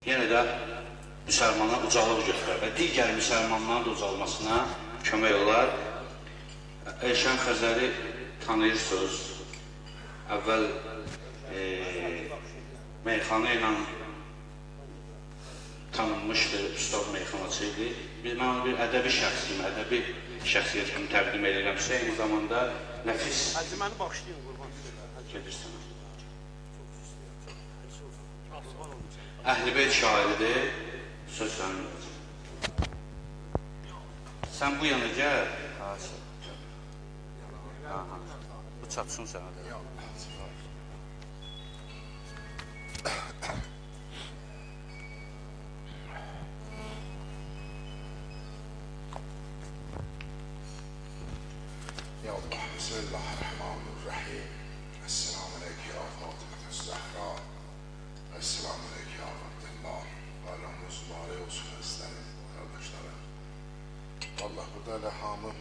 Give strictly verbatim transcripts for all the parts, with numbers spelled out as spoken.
yenə də müsəlmana ucalıq göstərir və digər müsəlmanların da ucalmasına kömək olar. Elşən Xəzəri tanıyırsınız. Əvvəl e, meyxana ilə tanınmışdı, ustad meyxanaçı idi. Mən bir ədəbi şəxsiyim, ədəbi şəxsiyyət kimi təqdim edirəm. Eyni zamanda nəfis. Əciməni başlayın, qurban. Gedirsən. Əhl-i Beyt şairidir. Söz sənin. Sən bu yana gəl. Bu çatsın sənə də. Ya Allah, Bismillahirrahmanirrahim. Esselamu aleyke ya Fatıma Zəhra. Esselamu aleyke ya Abdullah. Bayramınız mübarək olsun əzizlərim, qardaşlarım. Allah burada elə hamı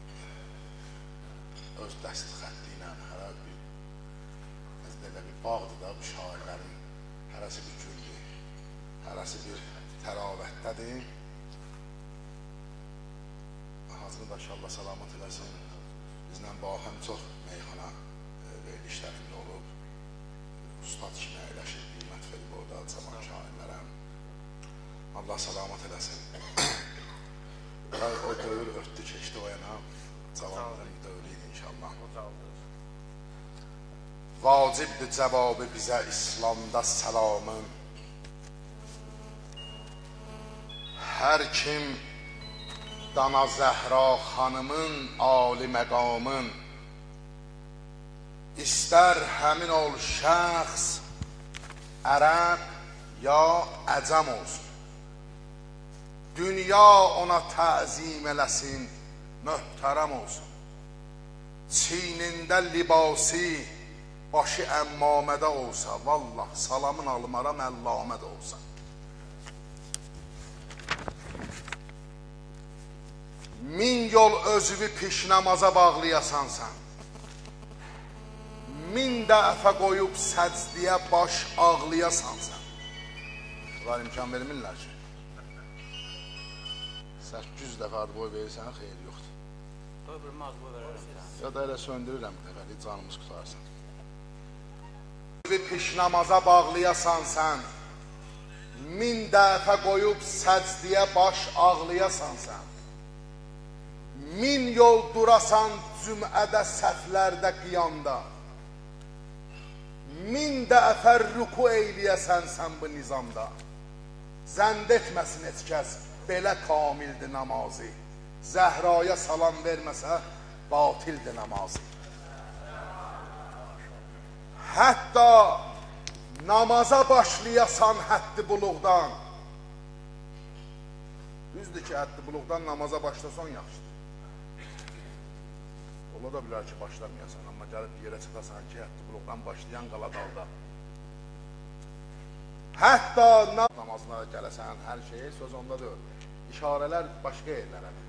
öz dəst xətti ilə hərə bir elə bir bağdır da bu şairlərin hərəsi bir güldür, hərəsi bir təravətdədir. Hazırı da Allah salamat eləsin. Bizlə baxın çox meyxana verilişlərində olub. Ustad kimi əyləşib, qiymət verib orada cavan şairlərə. Allah salamat eləsin. O dövr ötdü, keçdi o yana. Cavanların dövrü idi inşallah. Vacibdir cavabı bizə İslamda səlamın. Hər kim Dana Zəhra xanımın ali məqamın, İstər həmin ol şəxs ərəb ya əcəm olsun. Dünya ona təzim eləsin, möhtərəm olsun. Çiynində libasi, başı əmmamədə olsa, vallah salamın almara məllamə də olsa. Min yol özüvü piş namaza bağlayasan sən. Min dəfə qoyub səcdiyə baş ağlayasan sən. Bunlar imkan vermirlər ki. səkkiz yüz dəfə ad boy verirsən, xeyir yoxdur. Qoy bir maz boy verərəm. Ya da elə söndürürəm bir dəfəli, canımız qutarsın. Özüvü piş namaza bağlayasan sən. Min dəfə qoyub səcdiyə baş ağlayasan sən. Min yol durasan cümədə səhvlərdə qiyamda. Min dəfə rüku eyləyəsən sən bu nizamda. Zənd etməsin heç kəs, belə kamildir namazı. Zəhraya salam verməsə, batildir namazı. Hətta namaza başlayasan həddi buluqdan. Düzdür ki, həddi buluqdan namaza başlasan yaxşıdır. Ola da bilər ki, başlamayasan, amma gəlib bir yerə çıxasan ki, həddi buluqdan başlayan qala dalda. Hətta namazına gələsən, hər şey söz onda deyil. İşarələr başqa yerlərədir.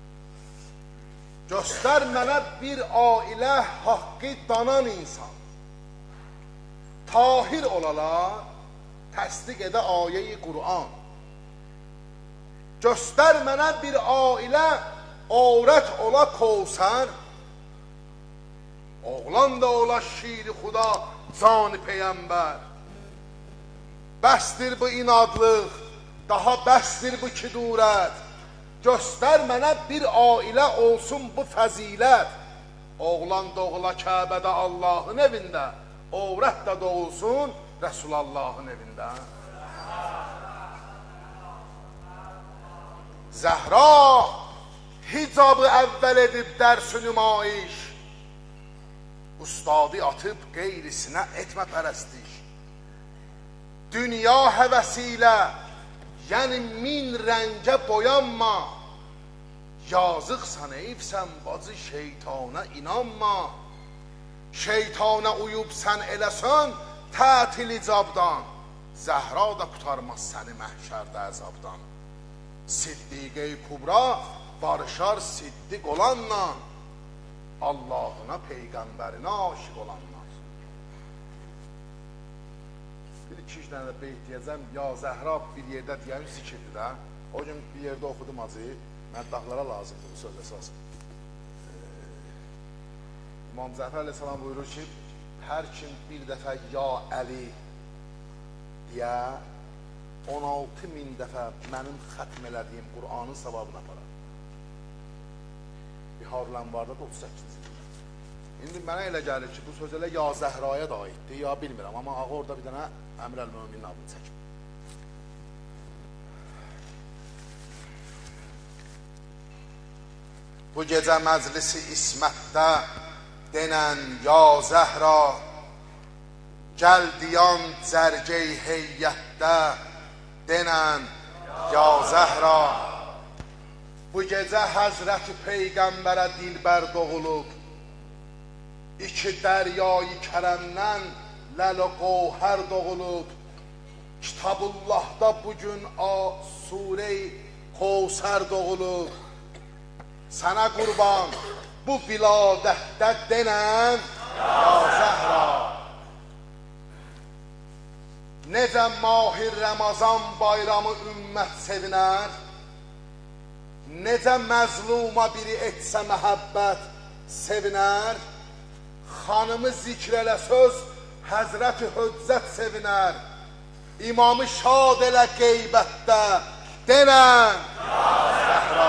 Göstər mənə bir ailə haqqı danan insan. Tahir olalar, təsdiq edə ayə-i Qur'an. Göstər mənə bir ailə övrət ola Kovsər. Oğlan da ola şiiri xuda, can-ı peyəmbər. Bəsdir bu inadlıq, daha bəsdir bu kidurət. Göstər mənə bir ailə olsun bu fəzilət. Oğlan doğula Kəbədə Allahın evində, övrət də doğulsun Rəsulallahın evində. Zəhra hicabı əvvəl edib dərs-ü nümayiş. Ustadı atıb qeyrisinə etmə pərəstiş. Dünya həvəsilə, yəni min rəngə boyanma. Yazıqsan eyibsən bacı, şeytana inanma. Şeytana uyub sən eləsən tətil icabdan. Zəhra da qutarmaz səni məhşərdə əzabdan. Siddiqə-i Kubra barışar siddiq olanla, Allahına, peyğəmbərinə aşiq olanlar. Bir iki-üç dənə də beyt deyəcəm. Ya Zəhra bir yerdə deyən zikirdir də. O gün bir yerdə oxudum acı, məddahlara lazımdır bu söz əsas. İmam Cəfər əleyhissalam buyurur ki, hər kim bir dəfə Ya Əli deyə on altı min dəfə mənim xətm elədiyim Qur'anın savabını aparar. Biharul Ənvarda da otuz səkkizinci İndi mənə elə gəlir ki, bu söz elə Ya Zəhraya da aiddir, ya bilmirəm, amma ağa orada bir dənə Əmr əl-Möminin adını çəkib. Bu gecə məclisi İsmətdə denən Ya Zəhra, gəl diyan cərgey heyyətdə denən Ya Zəhra. Bu gecə Həzrəti Peyğəmbərə dilbər doğulub, İki dəryayı kərəmdən ləl-i qovhər doğulub, Kitabullahda bugün Surə-i Qovsər doğulub. Sənə qurban bu viladətdə denən Ya Zəhra. Necə Mahir Ramazan bayramı ümmət sevinər, necə məzluma biri etsə məhəbbət sevinər, xanımı zikr elə söz Həzrət-i Höccət sevinər, imamı şad elə qeybətdə denən Ya Zəhra.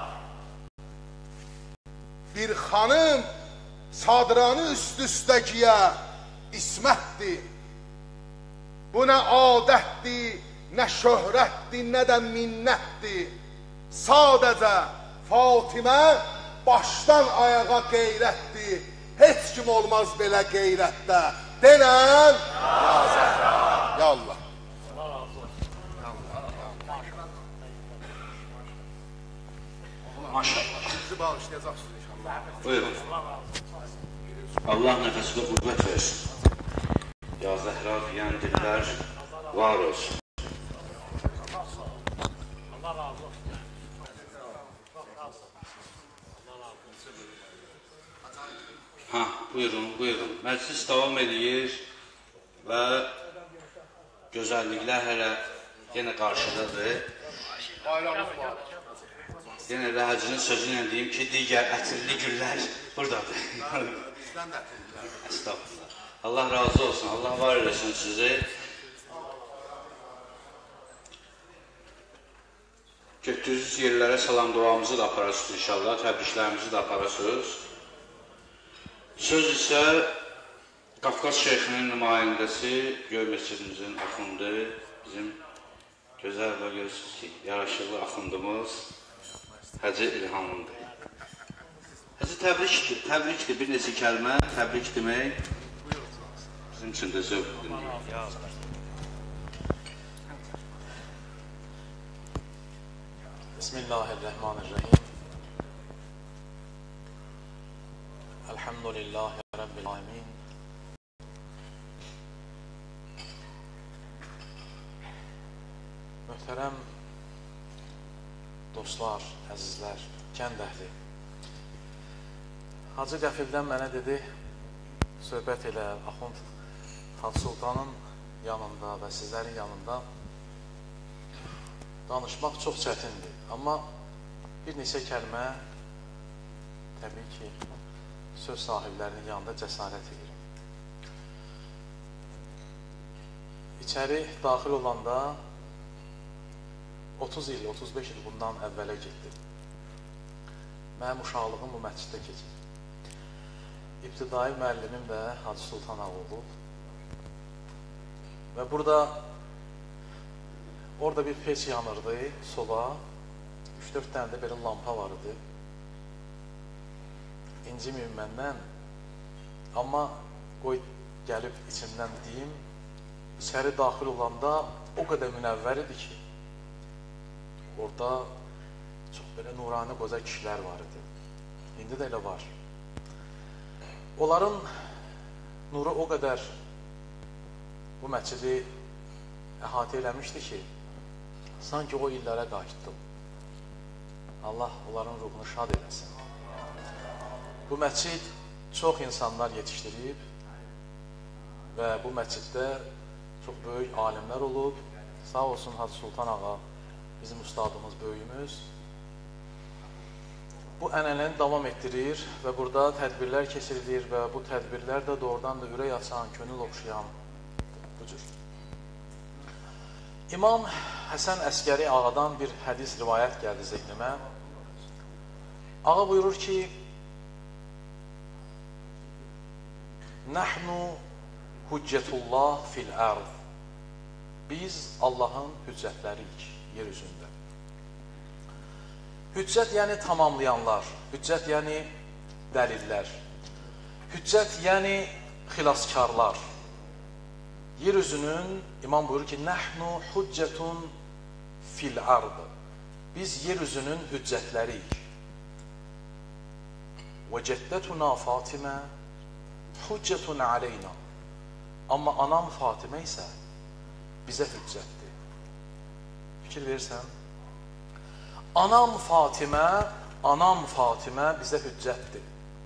Bir xanım sadranı üst-üstə giyə İsmətdir. Bu nə adətdir, nə şöhrətdir, nə də minnətdir. Sadəcə Fatimə başdan ayağa qeyrətdir. Heç kim olmaz belə qeyrətdə denən Ya Zəhra. Ya Allah. Maşallah. Sizi bağışlayacaqsınız inşallah. Buyurun. Allah nəfəsinə qüvvət versin. Ya Zəhra deyən dillər var olsun. Allah razı olsun. Ha, buyurun, buyurun. Məclis davam edir və gözəlliklər hələ yenə qarşıdadır. Bayramımız var. Yenə də Hacının sözü ilə deyim ki, digər ətirli güllər buradadır. Estağfurullah. Allah razı olsun, Allah var eləsin sizi. Getdiyiniz yerlərə salam duamızı da aparasınız inşallah, təbriklərimizi də aparasınız. Söz isə Qafqaz Şeyxinin nümayəndəsi, Göy Məscidimizin axundu, bizim gözəl və görürsünüz ki, yaraşıqlı axundumuz Hacı İlhamındır. Hacı təbrikdir, təbrikdir, bir neçə kəlmə, təbrik demək bizim üçün də zövqdür. Bismillahirrahmanirrahim. Elhamdülillahi Rabbil alemin. Möhtərəm dostlar, əzizlər, kənd əhli. Hacı Qəfildən mənə dedi, söhbət elə Axund Hacı Sultanın yanında və sizlərin yanında danışmaq çox çətindir. Amma bir neçə kəlmə təbii ki, söz sahiblərinin yanında cəsarət edirəm. İçəri daxil olanda otuz il, otuz beş il bundan əvvələ getdim. Mənim uşaqlığım bu məsciddə keçir. İbtidai müəllimim də Hacı Sultan ağa olub. Və burada orada bir peç yanırdı, soba, üç dörd dənə də belə lampa var idi. İnciməyin məndən, amma qoy gəlib içimdən deyim, içəri daxil olanda o qədər münəvvər idi ki, orada çox belə nurani qoca kişilər var idi. İndi də elə var. Onların nuru o qədər bu məscidi əhatə eləmişdi ki, sanki o illərə qayıtdım. Allah onların ruhunu şad eləsin. Bu məscid çox insanlar yetişdirib və bu məsciddə çox böyük alimlər olub. Sağ olsun Hacı Sultan ağa, bizim ustadımız, böyüyümüz. Bu ənənəni davam etdirir və burada tədbirlər keçirilir və bu tədbirlər də doğrudan da ürək açan, könül oxşayan bu cür. İmam Həsən Əskəri ağadan bir hədis rivayət gəldi zehnimə. Ağa buyurur ki, Nəhnu hüccətullah fil ərd. Biz Allahın hüccətləriyik yer üzündə. Hüccət yəni tamamlayanlar, hüccət yəni dəlillər, hüccət yəni xilaskarlar. Yer üzünün, imam buyurur ki, Nəhnu hüccətun fil ərd. Biz yer üzünün hüccətləriyik. Və cəddətuna Fatimə hüccətun aleyna. Amma anam Fatimə isə bizə hüccətdir. Fikir verirsən? Anam Fatimə, anam Fatimə bizə hüccətdir.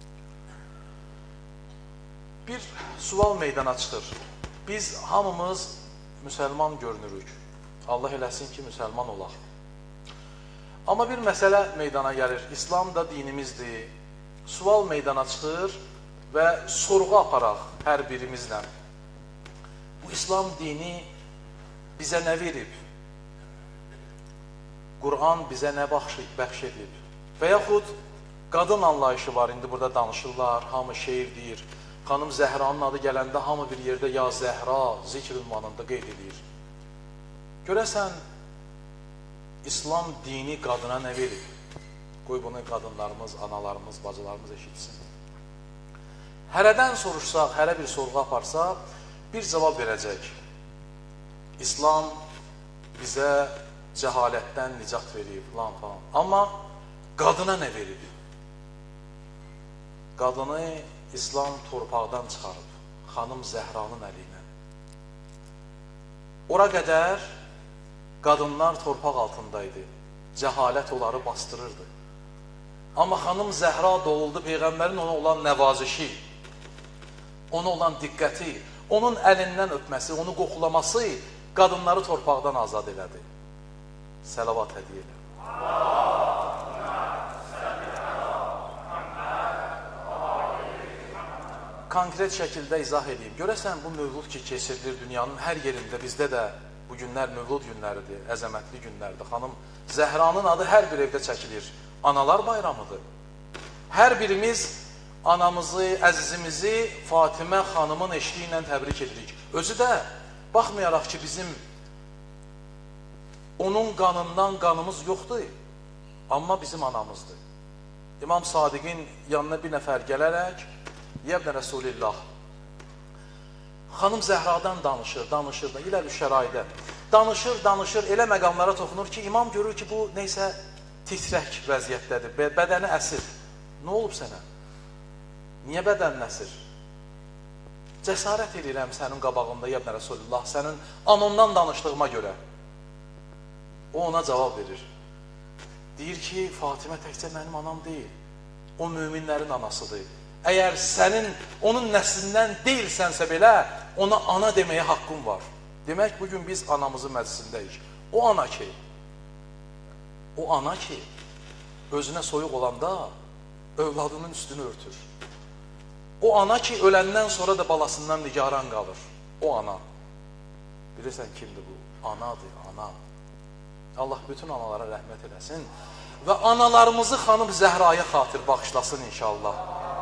Bir sual meydana çıxır. Biz hamımız müsəlman görünürük. Allah eləsin ki, müsəlman olaq. Amma bir məsələ meydana gəlir. İslam da dinimizdir. Sual meydana çıxır və sorğu aparaq hər birimizlə. Bu İslam dini bizə nə verib? Qur'an bizə nə bəxş edib? Və yaxud qadın anlayışı var, indi burada danışırlar, hamı şeir deyir. Xanım Zəhranın adı gələndə hamı bir yerdə ya Zəhra zikr ünvanında qeyd edir. Görəsən, İslam dini qadına nə verib? Qoy bunu qadınlarımız, analarımız, bacılarımız eşitsin. Hərədən soruşsaq, hərə bir sorğu aparsaq, bir cavab verəcək. İslam bizə cəhalətdən nicat verib, lan falan. Amma qadına nə verib? Qadını İslam torpaqdan çıxarıb, xanım Zəhranın əli ilə. Ora qədər qadınlar torpaq altındaydı, cəhalət onları bastırırdı. Amma xanım Zəhra doğuldu, Peyğəmbərin ona olan nəvazişi, ona olan diqqəti, onun əlindən öpməsi, onu qoxulaması qadınları torpaqdan azad elədi. Səlavat hədiyyə elə. Konkret şəkildə izah edeyim. Görəsən, bu mövlud ki, keçirilir dünyanın hər yerində, bizdə də bu günlər mövlud günləridir, əzəmətli günlərdir. Xanım Zəhranın adı hər bir evdə çəkilir. Analar bayramıdır. Hər birimiz anamızı, əzizimizi Fatimə xanımın eşliyi ilə təbrik edirik. Özü də, baxmayaraq ki, bizim onun qanından qanımız yoxdur, amma bizim anamızdır. İmam Sadiqin yanına bir nəfər gələrək, Yəbnə Rəsulillah, xanım Zəhradan danışır, danışır da, iləl şəraidə, danışır, danışır, elə məqamlara toxunur ki, imam görür ki, bu neysə titrək vəziyyətdədir, bədəni əsir. Nə olub sənə? Niyə bədənin əsir? Cəsarət edirəm sənin qabağında, Yəbnə Rəsulillah, sənin anondan danışdığıma görə. O ona cavab verir. Deyir ki, Fatimə təkcə mənim anam deyil, o möminlərin anasıdır. Əgər sənin onun nəslindən deyilsənsə belə, ona ana deməyə haqqın var. Demək, bugün biz anamızın məclisindəyik. O ana ki, o ana ki, özünə soyuq olanda övladının üstünü örtür. O ana ki, öləndən sonra da balasından nigaran qalır. O ana. Bilirsən kimdir bu? Anadır, ana. Allah bütün analara rəhmət eləsin və analarımızı xanım Zəhraya xatir bağışlasın inşallah.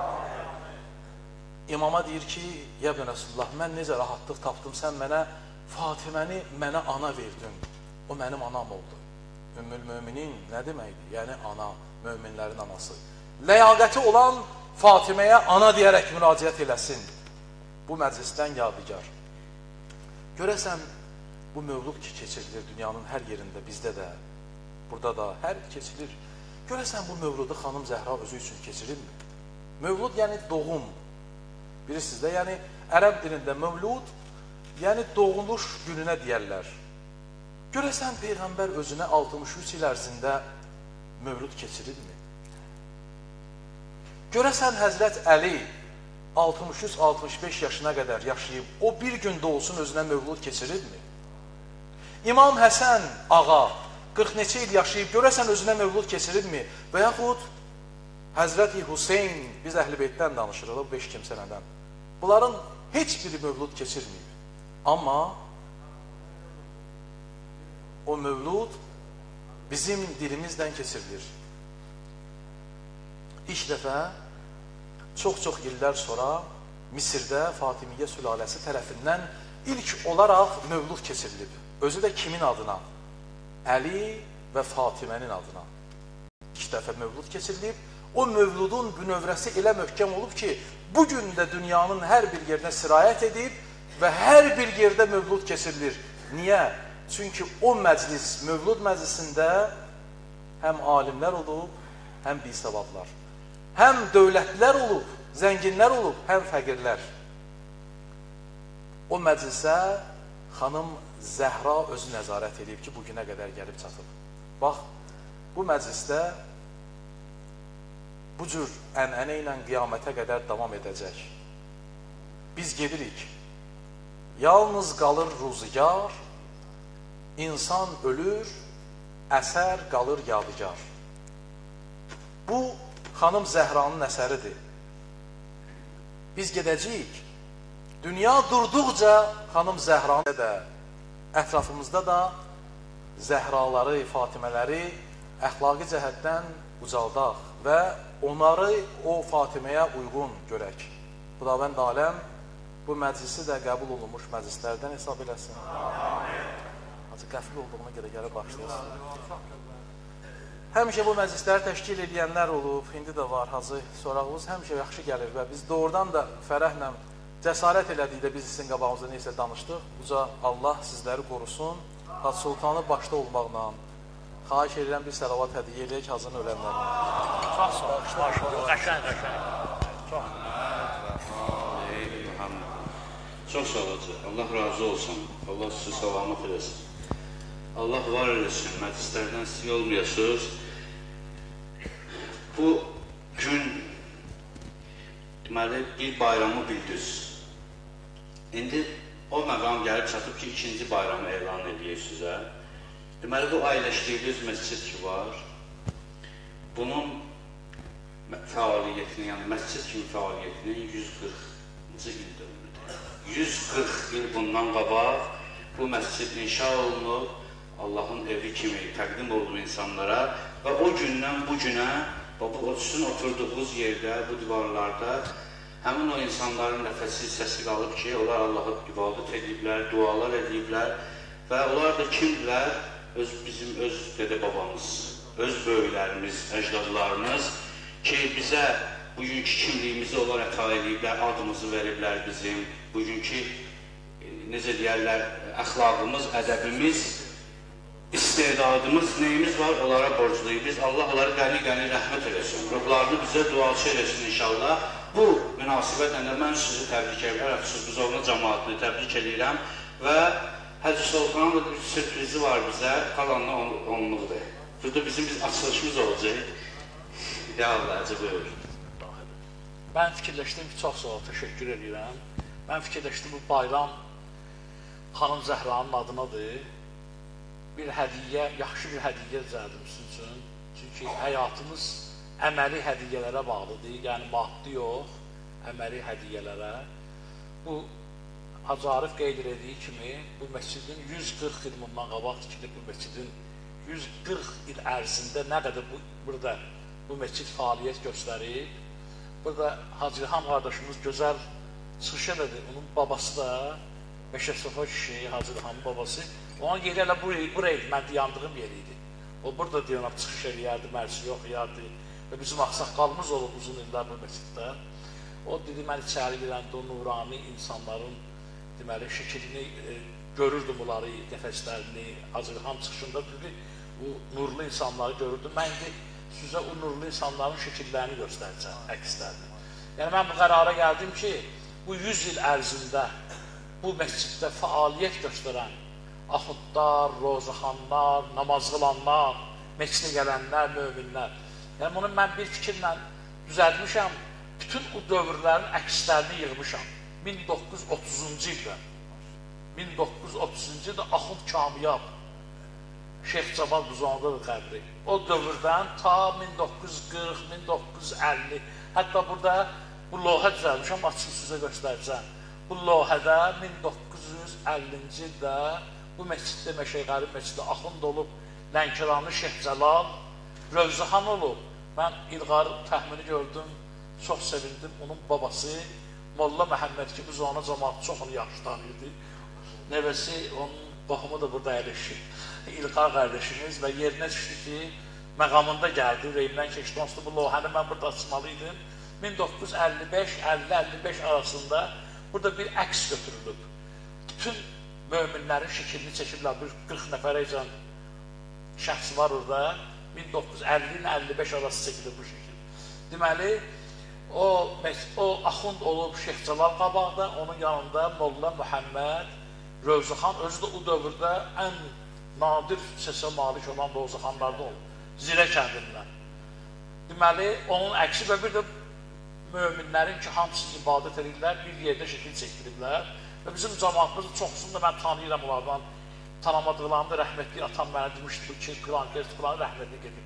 İmama deyir ki, Yəbnə Rəsulullah, mən necə rahatlıq tapdım, sən mənə Fatiməni mənə ana verdin. O mənim anam oldu. Ümmül müminin nə deməkdir? Yəni ana, möminlərin anası. Ləyaqəti olan Fatiməyə ana deyərək müraciət eləsin. Bu məclisdən yadigar. Görəsən, bu mövlud ki, keçirilir dünyanın hər yerində, bizdə də, burada da, hər keçilir. Görəsən, bu mövludu xanım Zəhra özü üçün keçirilmir. Mövlud yəni doğum. Bilirsiniz də, yəni ərəb dilində mövlud, yəni doğuluş gününə deyərlər. Görəsən, Peyğəmbər özünə altmış üç il ərzində mövlud keçirirmi? Görəsən, Həzrət Əli altmış üç altmış beş yaşına qədər yaşayıb, o bir gün olsun özünə mövlud keçirirmi? İmam Həsən ağa qırx neçə il yaşayıb, görəsən özünə mövlud keçirirmi? Və yaxud Həzrəti Hüseyn, biz Əhl-i Beytdən danışırıq, o beş kimsələrdən. Bunların heç biri mövlud keçirməyib. Amma o mövlud bizim dilimizdən keçirilir. İlk dəfə çox-çox illər sonra Misirdə Fatimiyyə sülaləsi tərəfindən ilk olaraq mövlud keçirilib. Özü də kimin adına? Əli və Fatimənin adına. İlk dəfə mövlud keçirilib. O mövludun bünövrəsi elə möhkəm olub ki, bugün də dünyanın hər bir yerinə sirayət edib və hər bir yerdə mövlud keçirilir. Niyə? Çünki o məclis, mövlud məclisində həm alimlər olub, həm bisavadlar. Həm dövlətlilər olub, zənginlər olub, həm fəqirlər. O məclisə xanım Zəhra özü nəzarət edib ki, bugünə qədər gəlib çatıb. Bax, bu məclisdə bu cür ənənə ilə qiyamətə qədər davam edəcək. Biz gedirik, yalnız qalır ruzigar, insan ölür, əsər qalır yadigar. Bu, xanım Zəhranın əsəridir. Biz gedəcəyik, dünya durduqca xanım Zəhranı da, ətrafımızda da Zəhraları, Fatimələri əxlaqi cəhətdən ucaldaq və onları o Fatiməyə uyğun görək. Xudavənd aləm bu məclisi də qəbul olunmuş məclislərdən hesab eləsin. Hacı qəfil olduğuna görə gələ başlayasın. Həmişə bu məclisləri təşkil edənlər olub, indi də var Hacı. Sorağımız həmişə yaxşı gəlir və biz doğrudan da fərəhlə cəsarət elədikdə biz sizin qabağımızda neysə danışdıq. Uca Allah sizləri qorusun. Hacı Sultanı başda olmaqla xahiş edirəm bir səlavat hədiyyə eləyək Hacının ölənlərinə. Çox sağ ol, qəşəng, qəşəng. Çox. Çox sağ ol Hacı. Allah razı olsun. Allah sizi salamat eləsin. Allah var eləsin. Məclislərdən siz olmayasınız. Bu gün deməli bir bayramı bildiniz. İndi o məqam gəlib çatıb ki, ikinci bayramı elan edəyək sizə. Deməli, bu ailəşdirdiyiniz məscid ki var, bunun fəaliyyətini, yəni məscid kimi fəaliyyətinin yüz qırxıncı il dönümüdür. yüz qırx il bundan qabaq bu məscid inşa olunub, Allahın evi kimi təqdim olunub insanlara və o gündən bu günə, bu sizin oturduğunuz yerdə, bu divarlarda həmin o insanların nəfəsi, səsi qalıb ki, onlar Allah'a ibadət ediblər, dualar ediblər və onlar da kimdirlər? Öz, bizim öz dədə babamız, öz böyüklərimiz, əcdadlarımız ki, bizə bugünkü kimliyimizi onlar əta ediblər, adımızı veriblər bizim, bugünkü, necə deyərlər, əxlaqımız, ədəbimiz, istedadımız, neyimiz var, onlara borcluyuz. Biz Allah onları qəni-qəni rəhmət eləsin, ruhlarını bizə duaçı eləsin inşallah. Bu münasibətlə də mən sizi təbrik edirəm, Buzovna cəmaatını təbrik edirəm və Hacı Sultanın da bir sürprizi var bizə, qalanla onluqdur. Burada bizim biz açılışımız olacaq. Ya Allah, Hacı buyur. Mən fikirləşdim ki, çox sağ ol, təşəkkür edirəm. Mən fikirləşdim, bu bayram xanım Zəhranın adınadır. Bir hədiyyə, yaxşı bir hədiyyə düzəldim sizin üçün. Çünki həyatımız əməli hədiyyələrə bağlıdır, yəni maddi yox, əməli hədiyyələrə. Bu, Hacı Arif qeyd etdiyi kimi, bu məscidin yüz qırx il bundan qabaq tikilib, bu məscidin yüz qırx il ərzində nə qədər bu, burada bu məscid fəaliyyət göstərib. Burada Hacı İlham qardaşımız gözəl çıxış elədi, onun babası da Məşəsəfa kişi, Hacı İlhamın babası. Ona geri elə buraya idi, mən dayandığım yer idi. O burada deyonab çıxış eləyərdi, mərsi yoxlayardı və bizim axsaqqalımız olub uzun illər bu məsciddə. O dedi, mən içəri girəndə o nurani insanların deməli, şəkilini e, görürdüm bunları, nəfəslərini, Hacı İlham çıxışında dedi, bu nurlu insanları görürdüm. Mən indi sizə o nurlu insanların şəkillərini göstərəcəm, əkslərini. Yəni, mən bu qərara gəldim ki, bu yüz il ərzində bu məsciddə fəaliyyət göstərən axudlar, rozaxanlar, namaz qılanlar, məscidə gələnlər, möminlər. Yəni, bunu mən bir fikirlə düzəltmişəm bütün o dövrlərin əkslərini yığmışam. min doqquz yüz otuzuncu ildə, min doqquz yüz otuzuncu ildə Axund Kamiyab, Şeyx Camal Buzanlıdır qəbri. O dövrdən ta min doqquz yüz qırx, min doqquz yüz əlli, hətta burada bu lohə düzəlmişəm, açıq sizə göstərəcəm. Bu lohədə min doqquz yüz əllinci ildə bu məsciddə Məşəqəri məsciddə Axund olub, Lənkəranlı Şeyx Cəlal, Rövzəxan olub. Mən İlğarı təxmini gördüm, çox sevindim. Onun babası Molla Məhəmməd ki, biz ona cəmaat çox onu yaxşı tanıyırdı. Nəvəsi, onun baxımı da burada əyləşir. İlqar qardaşımız və yerinə düşdü ki, məqamında gəldi, Reymdən keçdi. Onsuz bu lohəni mən burada açmalıydım. min doqquz yüz əlli beş əlli əlli beş arasında burada bir əks götürülüb. Bütün möminlərin şəkilini çəkiblər, bir qırx nəfərəcən şəxs var orada. min doqquz yüz əlli ilə əlli beş arası çəkilir bu şəkil. Deməli, o, o Axund olub Şeyx Cəlal qabaqda, onun yanında Molla Məhəmməd, Rövzəxan, özü də o dövrdə ən nadir səsə malik olan Rövzəxanlarda olub, Zirə kəndindən. Deməli, onun əksi və bir də möminlərin ki, hamısı ibadət edirlər, bir yerdə şəkil çəkdiriblər və bizim cəmaatımızın çoxusunu da mən tanıyıram onlardan, tanımadıqlarında rəhmətli atam mənə demişdi ki, Quran kəs, Quran rəhmətli gedib.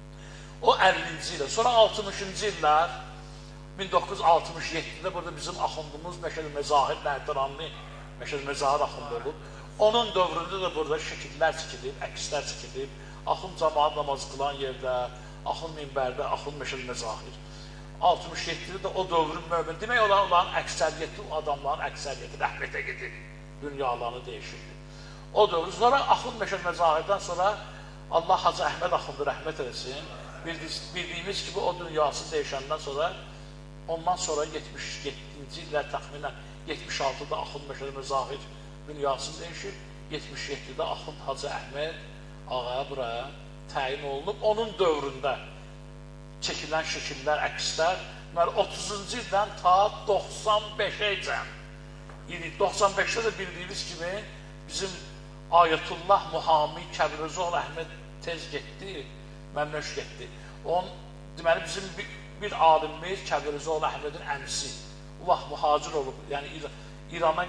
O əllinci ilə, sonra altmışıncı illər, min doqquz yüz altmış yeddidə burada bizim Axundumuz Məşəd Məzahir Nərdiranlı, Məşəd Məzahir Axund olub. Onun dövründə də burada şəkillər çəkilib, əkslər çəkilib, Axund cəmaat namazı qılan yerdə, Axund minbərdə, Axund Məşəd Məzahir. altmış yeddidə də o dövrün mömin, demək olar, onların əksəriyyəti, adamların əksəriyyəti rəhmətə gedib, dünyalarını dəyişirdi. O dövr, sonra Axund Məşəd Məzahirdən sonra Allah Hacı Əhməd Axundu rəhmət eləsin, bildiyimiz kimi o dünyası dəyişəndən sonra, ondan sonra yetmiş yeddinci illər təxminən yetmiş altıda Axund Məşəd Məzahir dünyası dəyişir, yetmiş yeddidə Axund Hacı Əhməd ağaya buraya təyin olunub, onun dövründə çəkilən şəkillər, əkslər, otuzuncu ildən ta doxsan beşəcən, doxsan beşdə də bildiyimiz kimi bizim Ayətullah Muhami Kəbirəzoğlu Əhməd tez getdi, məmnöş getdi. Onun, deməli, bizim bir, bir alimimiz Kəbirəzoğlu Əhmədin əmisi, o vaxt mühacir olub, yəni İrana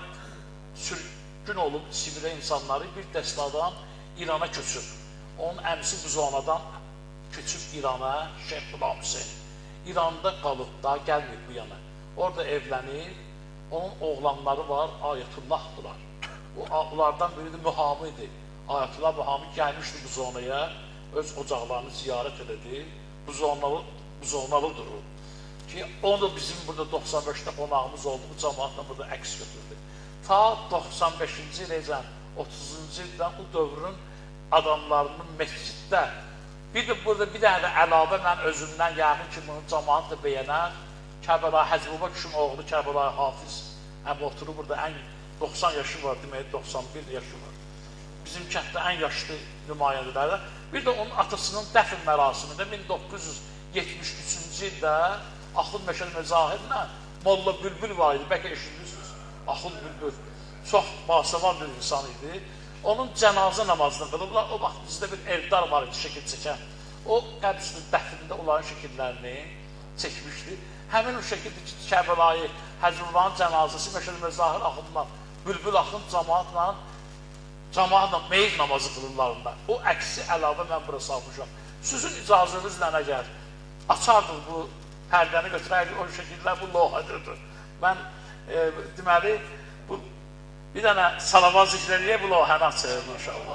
sürgün olub, Sibirə insanları bir dəstədən İrana köçüb. Onun əmisi bu zonadan köçüb İrana, Şeyx Qulam Hüseyin. İranda qalıb, daha gəlməyib bu yana. Orada evlənir, onun oğlanları var, Ayətullahdılar. Onlardan biri də Muhami idi. Ayətullah Muhami gəlmişdi bu zonaya, öz ocaqlarını ziyarət elədi. Bu zonalı, bu zonalıdır o. Ki, onu da bizim burada doxsan beşdə qonağımız oldu, bu cəmaatla burada əks götürdü. Ta doxsan beşinci iləcən, otuzuncu ildən bu dövrün adamlarının məsciddə, bir də burada bir dənə də əlavə mən özümdən yaxın ki, bunu cəmaat da bəyənər. Kəbəla Həzbuba kişinin oğlu Kəbəla Hafiz əmi oturur burada, ən doxsan yaşı var, demək doxsan bir yaşı var. Bizim kənddə ən yaşlı nümayəndələrdə. Bir də onun atasının dəfn mərasimində min doqquz yüz yetmiş üçüncü ildə Axund Məşəd Məzahirlə Molla Bülbül var idi, bəlkə eşitmişsiniz. Axund Bülbül çox basavan bir insan idi. Onun cənazə namazını qılıblar, o vaxt bizdə bir evdar var idi, şəkil çəkən. O qəbrisinin dəfnində onların şəkillərini çəkmişdi. Həmin o şəkildir ki, Kəbəlayı, Həzrullahın cənazəsi Məşəd Məzahir Axundla, Bülbül Axund cəmaatla, cəmaatla meyit namazı qılırlarında. O əksi əlavə mən bura salmışam. Sizin icazınızla əgər açardıq bu pərdəni götürərdik, o şəkillər bu lohədədir. Mən e, deməli, bu, bir dənə salavat zikləriyə bu lohəni açırıq inşallah.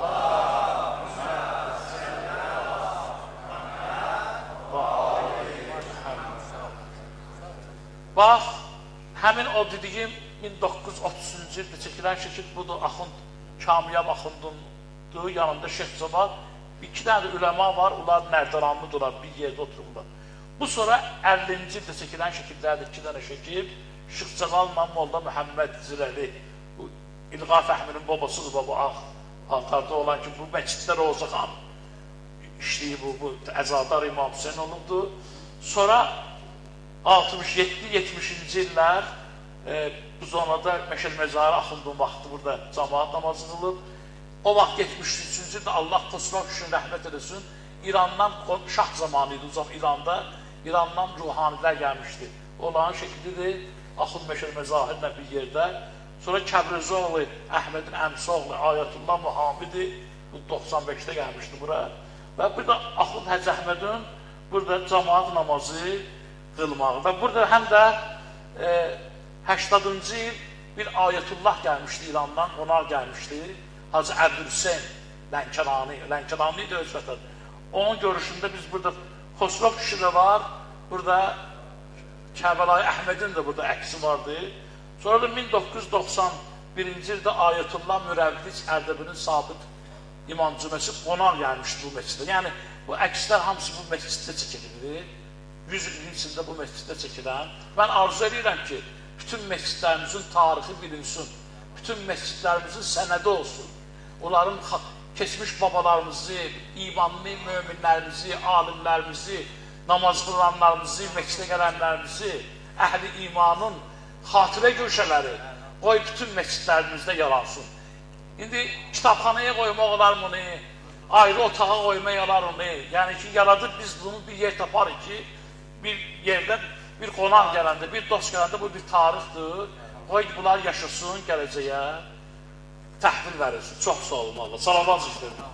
Bax, həmin o dediyim min doqquz yüz otuzuncu ildə çəkilən şəkil budur, Axund, Kamiyab Axundundur, yanında Şeyx Cəmal. İki dənə də üləma var, onlar nərdiranlıdırlar, bir yerdə otururlar. Bu sonra əllinci ildə çəkilən şəkillərdə iki dənə şəkil, Şeyx Cəmal'la Molla Məhəmməd Zirəli, bu İlqa Fəhminin babasıdır, baba ağ, altarda olan ki, bu məsciddə Rozəxan işləyib, bu, bu əzadar İmam Hüseyin olubdur. Sonra altmış yeddi yetmişinci illər e, bu zonada Məşəd Məzahir Axundun vaxtı burada cəmaat namazı qılıb. O vaxt yetmiş üçüncü ildə Allah Xosrov üçün rəhmət eləsin, İrandan, şah zamanı idi, uzaq İranda, İrandan ruhanilər gəlmişdi. Onların şəklidir. Axund Məşəd Məzahirlə bir yerdə. Sonra Kəbrizoğlu, Əhmədin əmsi oğlu, Ayətullah Muhamidi bu doxsan beşdə gəlmişdi bura. Və burada Axund Hacı Əhmədin burada cəmaat namazı qılmağı. Və burada həm də e, səksəninci il bir Ayətullah gəlmişdi İrandan, qonaq gəlmişdi. Hacı Əbdülhüseyn Lənkərani, Lənkərani idi öz vətən. Onun görüşündə biz burada Xosrov kişi də var, burada Kəbəlayı Əhmədin də burada əksi vardı. Sonra da min doqquz yüz doxsan birinci ildə Ayətullah Mürəvvic Ərdəbilin Sabit İmam Cüməsi qonaq gəlmişdi bu məsciddə. Yəni, bu əkslər hamısı bu məsciddə çəkilirdi. yüz ilin içində bu məsciddə çəkilən. Mən arzu edirəm ki, bütün məscidlərimizin tarixi bilinsin, bütün məscidlərimizin sənədi olsun. Onların keçmiş babalarımızı, imanlı möminlərimizi, alimlərimizi, namaz qılanlarımızı, məscidə gələnlərimizi, əhli imanın xatirə güşələri qoy bütün məscidlərimizdə yaransın. İndi kitabxanaya qoymaq olar bunu, ayrı otağa qoymaq olar onu. Yəni ki, yaradıb biz bunu bir yer taparıq ki, bir yerdə bir qonaq gələndə, bir dost gələndə bu bir tarixdir. Qoy bunlar yaşasın, gələcəyə təhvil verilsin. Çox sağ olun Allah. Salavat zikridir.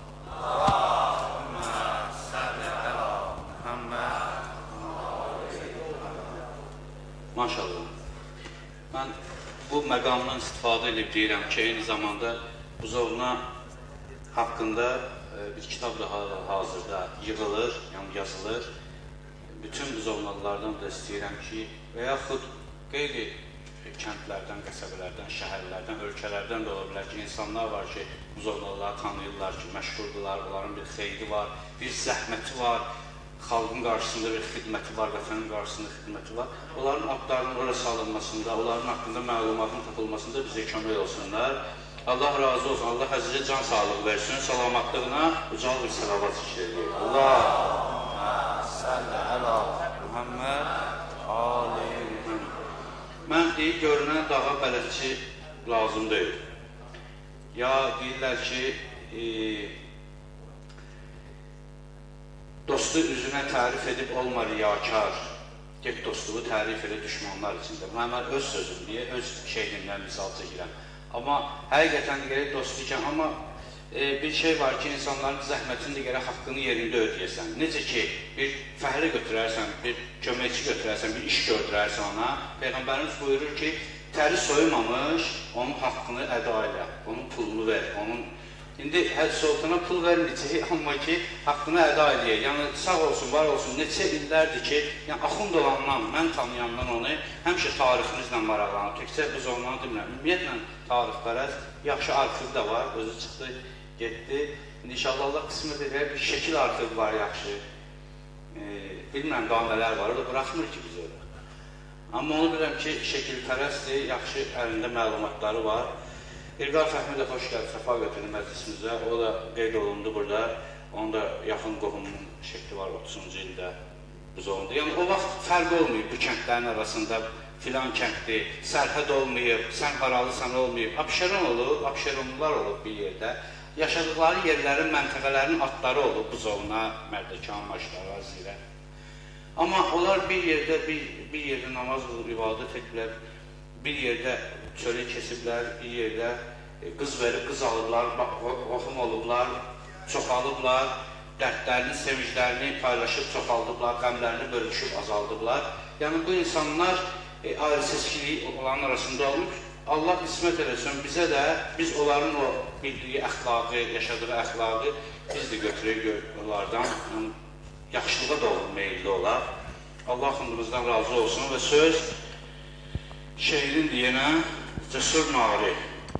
Maşallah. Mən bu məqamdan istifadə edib deyirəm ki, eyni zamanda buzovna haqqında bir kitab da hazırda yığılır, yəni yazılır. Bütün buzovnalılardan da istəyirəm ki, və yaxud qeyri kəndlərdən, qəsəbələrdən, şəhərlərdən, ölkələrdən də ola bilər ki, insanlar var ki, buzovnalıları tanıyırlar ki, məşhurdular, onların bir xeyri var, bir zəhməti var, xalqın qarşısında bir xidməti var, vətənin qarşısında xidməti var. Onların adlarının orası alınmasında, onların haqqında məlumatın tapılmasında bizə kömək olsunlar. Allah razı olsun, Allah həzrə can sağlığı versin, salamatlığına ucal bir salavat zikr edir. Allah salli əla Muhammed Ali Muhammed. Mən deyib, görünən dağa bələdçi lazım deyil. Ya deyirlər ki, e, dostu üzünə tərif edib olma riyakar, get dostluğu tərif edib düşmanlar içində. Mən öz sözüm deyə, öz şehrimdən misal çəkirəm. Amma həqiqətən deyək dostluqən, amma e, bir şey var ki, insanların zəhmətini deyək, haqqını yerində ödəyəsən. Necə ki, bir fəhli götürərsən, bir köməkçi götürərsən, bir iş götürərsən ona, Peyğəmbərimiz buyurur ki, təri soymamış, onun haqqını əda elə, onun pulunu ver, onun... İndi Həcc Sultana pul verməyəcək, amma ki, haqqını əda edəyək. Yəni, sağ olsun, var olsun, neçə illərdir ki, yəni, Axund olandan, mən tanıyandan onu, həmişə tariximizlə maraqlanıb, təkcə biz ondan demirəm. Ümumiyyətlə, tarixpərəz, yaxşı arxiv də var, özü çıxdı, getdi. İndi inşallah Allah qismət edək, bir şəkil arxiv var, yaxşı. E, bilməm, daha nələr var, o da buraxmır ki, biz orada. Amma onu biləm ki, şəkilpərəzdir, yaxşı əlində məlumatları var. İlqar Fəhmi də xoş gəldi, səfa götürdü məclisimizə. O da qeyd olundu burada. Onun da yaxın qohumunun şəkli var otuzuncu ildə buzovunda. Yəni, o vaxt fərq olmayıb bu kəndlərin arasında. Filan kənddir, sərhəd olmayıb, sən haralısan olmayıb. Abşeron olub, Abşeronlular olub bir yerdə. Yaşadıqları yerlərin, məntəqələrin adları olub buzovuna, Mərdəkan, Maşlara, Zirə. Amma onlar bir yerdə, bir, bir yerdə namaz qılıb, ibadət ediblər. Bir yerdə çölü kesiblər, bir yerdə qız verib, qız alıblar, qohum olublar, çoxalıblar, dərdlərini, sevinclərini paylaşıb, çoxaldıblar, qəmlərini bölüşüb, azaldıblar. Yəni, bu insanlar e, ayrı-seçkiliyi olanın arasında olmuş. Allah qismət eləsin, bizə də, biz onların o bildiyi əxlaqı, yaşadığı əxlaqı biz də götürək onlardan, yəni, yaxşılığa doğru meyilli olar. Allah xundumuzdan razı olsun və söz şehrin deyənə Cəsur Nari,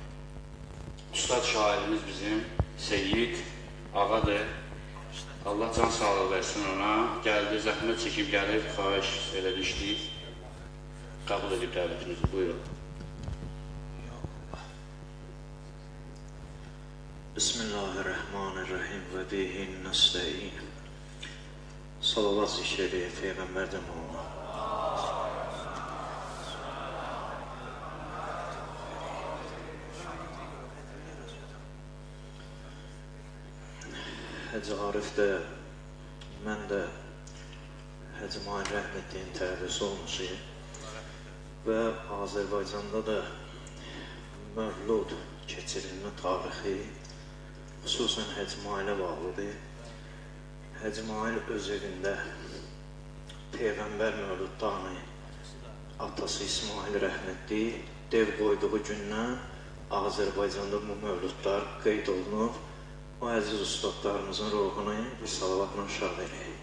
ustad şairimiz bizim, Seyyid ağadır. Allah can sağlığı versin ona. Gəldi, zəhmət çəkib gəlib, xahiş elədi işləyib. Qəbul edib dəvətimizi, buyurun. Bismillahirrahmanirrahim və bihin nəstəyin. Salavat zikr edək Peyğəmbərdən olma. Həcə Arif də, mən də Həcə Mahir Rəhmətliyin tələbəsi olmuşuyum. və Azərbaycanda da Mövlud keçirilmə tarixi xüsusən Həcc Mailə bağlıdır. Həcc Mail öz evində Peyğəmbər Mövludlarını atası İsmail rəhmətli dev qoyduğu gündən Azərbaycanda bu mövludlar qeyd olunub. O əziz ustadlarımızın ruhunu bir salavatla şad edək.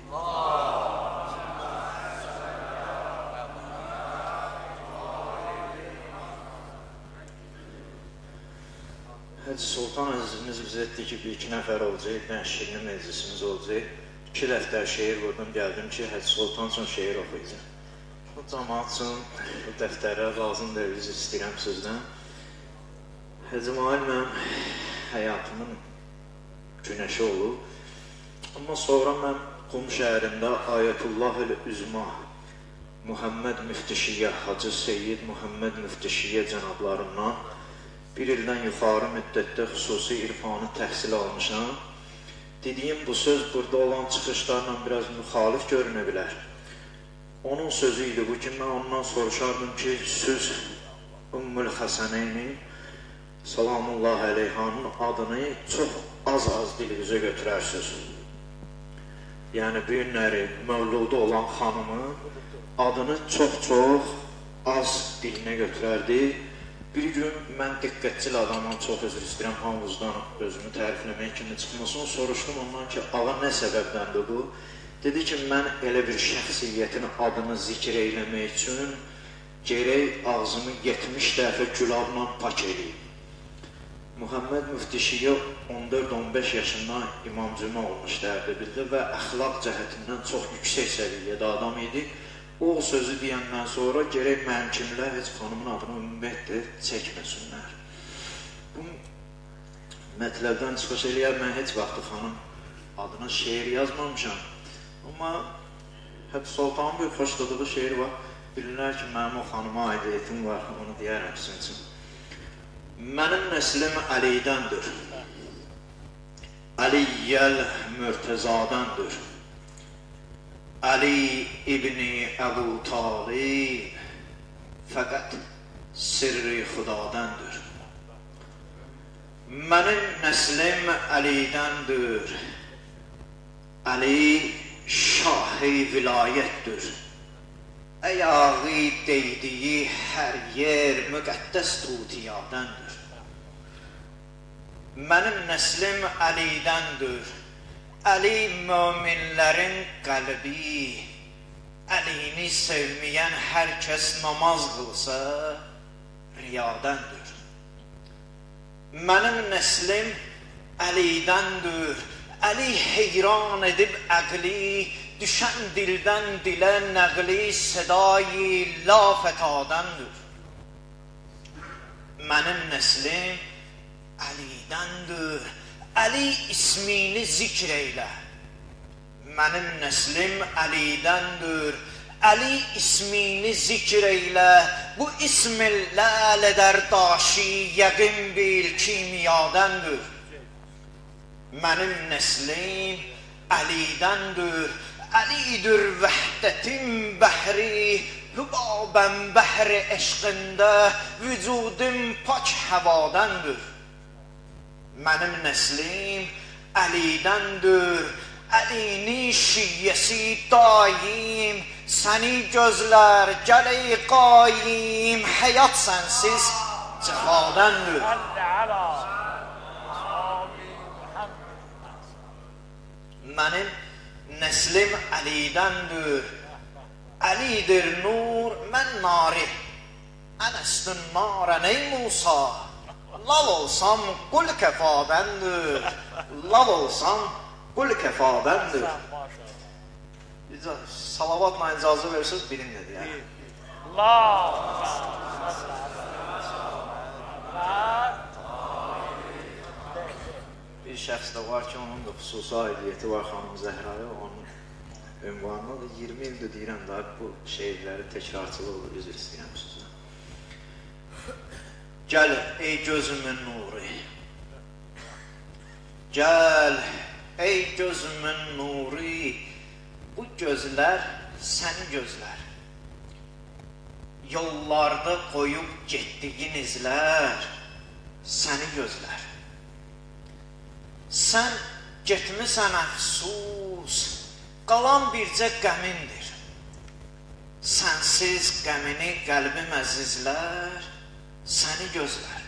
Həcc Sultan əzizimiz bizə etdi ki, bir iki nəfər olacaq, nəşirli meclisimiz olacaq. İki dəftər şeir vurdum, gəldim ki, Həcc Sultan üçün şeir oxuyacaq. Bu cəmaat üçün bu dəftərə lazım deyil, biz istəyirəm sizdən. Həcc Mail mənim həyatımın günəşi olub. Amma sonra mən Qum şəhərində Ayətullah el-Üzma Muhammed Müftişiyyə, Hacı Seyyid Muhammed Müftişiyyə cənablarından bir ildən yuxarı müddətdə xüsusi irfanı təhsil almışam. Dediyim bu söz burada olan çıxışlarla biraz müxalif görünə bilər. Onun sözü idi bu ki, mən ondan soruşardım ki, siz Ümmül Həsəneyni Salamullah Əleyhanın adını çox az-az dilinizə götürərsiniz. Yəni, bu günləri mövludu olan xanımın adını çox-çox az dilinə götürərdi. Bir gün mən diqqətçil adamdan çox özür istəyirəm, havuzdan özümü tərifləmək kimi çıxmasını soruşdum ondan ki, ağa nə səbəbdəndir bu? Dedi ki, mən elə bir şəxsiyyətin adını zikr eyləmək üçün gərək ağzımı yetmiş dəfə gülabla pak eləyim. Muhammed Müftişiyyə on dörd on beş yaşında İmam Cümə olmuşdu Ərdebildə və əxlaq cəhətindən çox yüksək səviyyədə adam idi. O sözü deyəndən sonra gərək mənim kimlər heç xanımın adını ümumiyyətlə çəkməsinlər. Bu mətləbdən çıxış eləyər, mən heç vaxtı xanım adına şeir yazmamışam. Amma Həcc Sultanın bir xoşladığı şeir var. Bilirlər ki, mənim o xanıma aidiyyətim var, onu deyərəm sizin üçün. Mənim nəslim Əlidəndir. Əliyyəl Mürtəzadəndir. Əli İbni Əbu Talib fəqət sirri xudadəndir. Mənim nəslim Əlidəndir. Əli şah-ı vilayətdir. Əyağı deydiyi hər yer müqəddəs tutiyadəndir. Mənim nəslim Əlidəndir. Əli möminlərin qəlbi, Əlini sevməyən hər kəs namaz qılsa, riyadəndir. Mənim nəslim Əlidəndir. Əli heyran edib əqli, düşən dildən dilə nəqli, sedayı la fətadəndir. Mənim nəslim Əlidəndir. Əli ismini zikr eylə. Mənim nəslim Əlidəndir. Əli ismini zikr eylə. Bu ism-i ləl edər daşi, yəqin bil kimiyadəndir. Mənim nəslim Əlidəndir. Əlidir vəhdətin bəhri, hübabən bəhri eşqində, vücudim pak həvadəndir. Mənim nəslim Əlidəndir. Əlini şiyyəsi daim, səni gözlər gələ qaim, həyat sənsiz cəfadəndir. Mənim nəslim Əlidəndir. Əlidir nur, mən nari, ənəstün narən ey Musa. Lav olsam qul kəfadəndir. Lav olsam qul kəfadəndir. Salavatla icazə verirsiniz, bilin də deyək. Bir şəxs də var ki, onun da xüsusi aidiyyəti var, xanım Zəhraya, onun ünvanına da iyirmi ildir deyirəm da, bu şeirləri təkrarçılı olur, üzr istəyirəm sizə. Gəl ey gözümün nuri, gəl ey gözümün nuri, bu gözlər səni gözlər. yollarda qoyub getdiyin izlər səni gözlər. Sən getmisən əfsus, qalan bircə qəmindir. Sənsiz qəmini qəlbim əzizlər səni gözlər.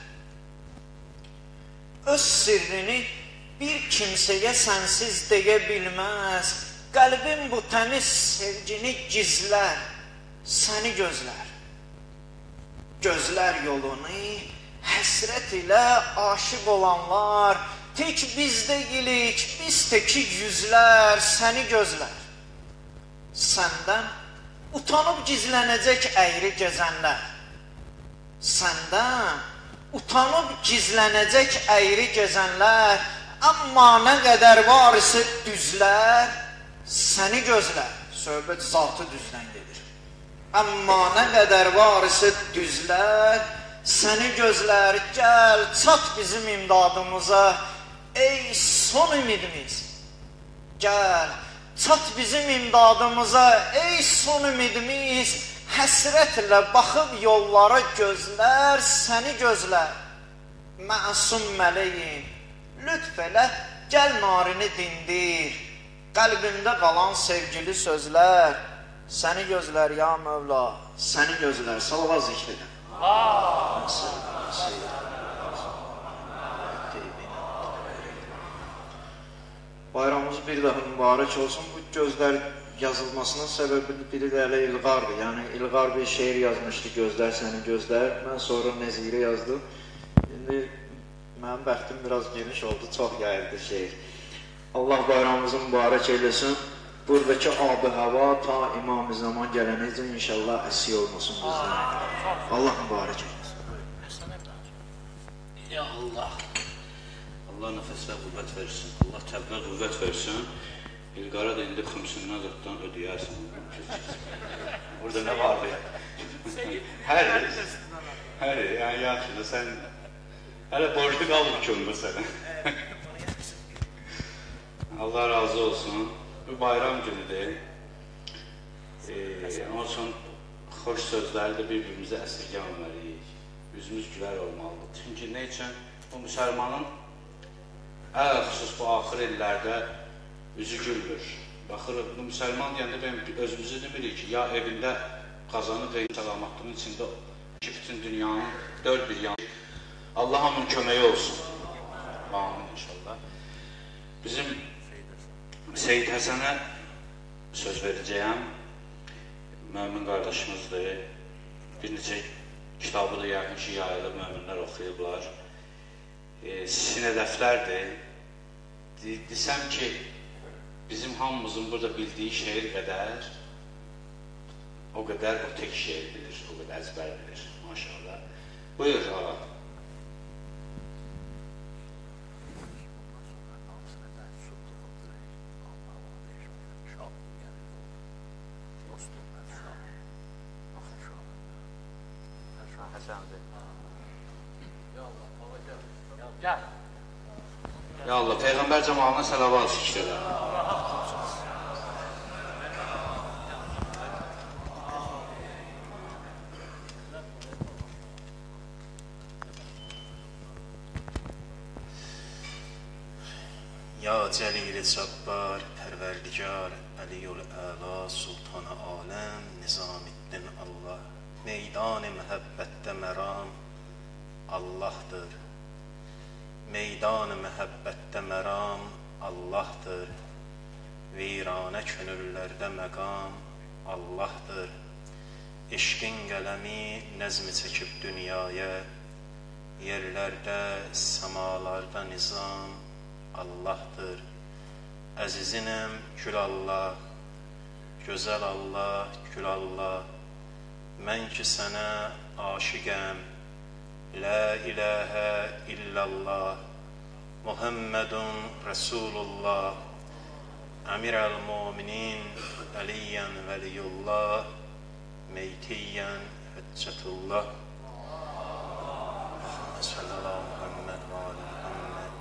Öz sirrini bir kimsəyə sənsiz deyə bilməz, qəlbim bu təmiz sevgini gizlər səni gözlər. Gözlər yolunu həsrət ilə aşıq olanlar, tək biz deyilik, biz teki yüzlər səni gözlər. Səndən utanıb gizlənəcək əyri gəzənlər, səndən utanıb gizlənəcək əyri gəzənlər, amma nə qədər var isə düzlər səni gözlər. Söhbət zatı düzdən gedir. Amma nə qədər var isə düzlər səni gözlər. Gəl, çat bizim imdadımıza, ey son ümidimiz. Gəl, çat bizim imdadımıza, ey son ümidimiz. Həsrətlə baxıb yollara gözlər səni gözlər. Məsum mələyim, lütf elə, gəl narini dindir. Qəlbimdə qalan sevgili sözlər səni gözlər ya Mövla, səni gözlər. Salavat zikr edin. Bayramımız bir daha mübarək olsun. Bu gözlər yazılmasının səbəbi biri də elə İlğardır. Yəni İlğar bir şeir yazmışdı, gözlər səni gözlər. Mən sonra Nəzirə yazdım. İndi mənim bəxtim biraz geniş oldu, çox yayıldı şeir. Allah bayramımızı mübarək eyləsin. Buradakı ab-ı hava ta İmam-ı Zaman gələnəcə inşallah əsir olmasın bizdən. Allah mübarək eyləsin. Ya Allah. Allah nəfəslə qüvvət versin. Allah təbinə qüvvət versin. İlqara da indi xümsündən zıqdan ödəyərsin. Burada nə var ya? Hər hər yəni yaxşıdır, sən hələ borclu qalıb kömür sənə. Allah razı olsun. Bu bayram günüdür. Onun üçün xoş sözləri də bir-birimizə əsirgəməməliyik. Üzümüz gülər olmalıdır. Çünki nə üçün? Bu müsəlmanın ən xüsus bu axır illərdə üzü gülmür. Baxırıq, bu müsəlman deyəndə ben özümüzü demirik ki, ya evində qazanı qeym səlamatlığın içində ki, bütün dünyanın dörd bir yanı. Allah onun köməyi olsun. Amin inşallah. Bizim Seyyid Həsənə söz verəcəyəm. Mömin qardaşımızdır. Bir neçə kitabı da yəqin ki, yayılıb, möminlər oxuyublar. E, sizin hədəflərdir. Desəm ki, bizim hamımızın burada bildiyi şeir qədər, o qədər o tek şeir bilir, o qədər əzbər bilir, maşallah. Buyur, ağa. Ya Allah, Peyğəmbər cəmalına səlavat zikr edər. Ya Cəlil-i Cabbar, Pərverdigar, Əliyül-Əla, Sultan-ı Aləm, Nizamiddin Allah, meydan-ı məhəbbətdə məram Allahdır. Meydan-ı məhəbbətdə məram Allahdır. Viranə könüllərdə məqam Allahdır. Eşqin qələmi nəzmi çəkib dünyaya, yerlərdə, səmalarda nizam Allahdır. Əzizinəm, kül Allah, gözəl Allah, kül Allah. Mən ki sənə aşiqəm, la ilahə illallah, Muhammedun Resulullah, Əmir əl-Muminin, Əliyyən Vəliyullah, Meytiyyən Hüccətullah. Sallallahu Muhammed və Ali Muhammed.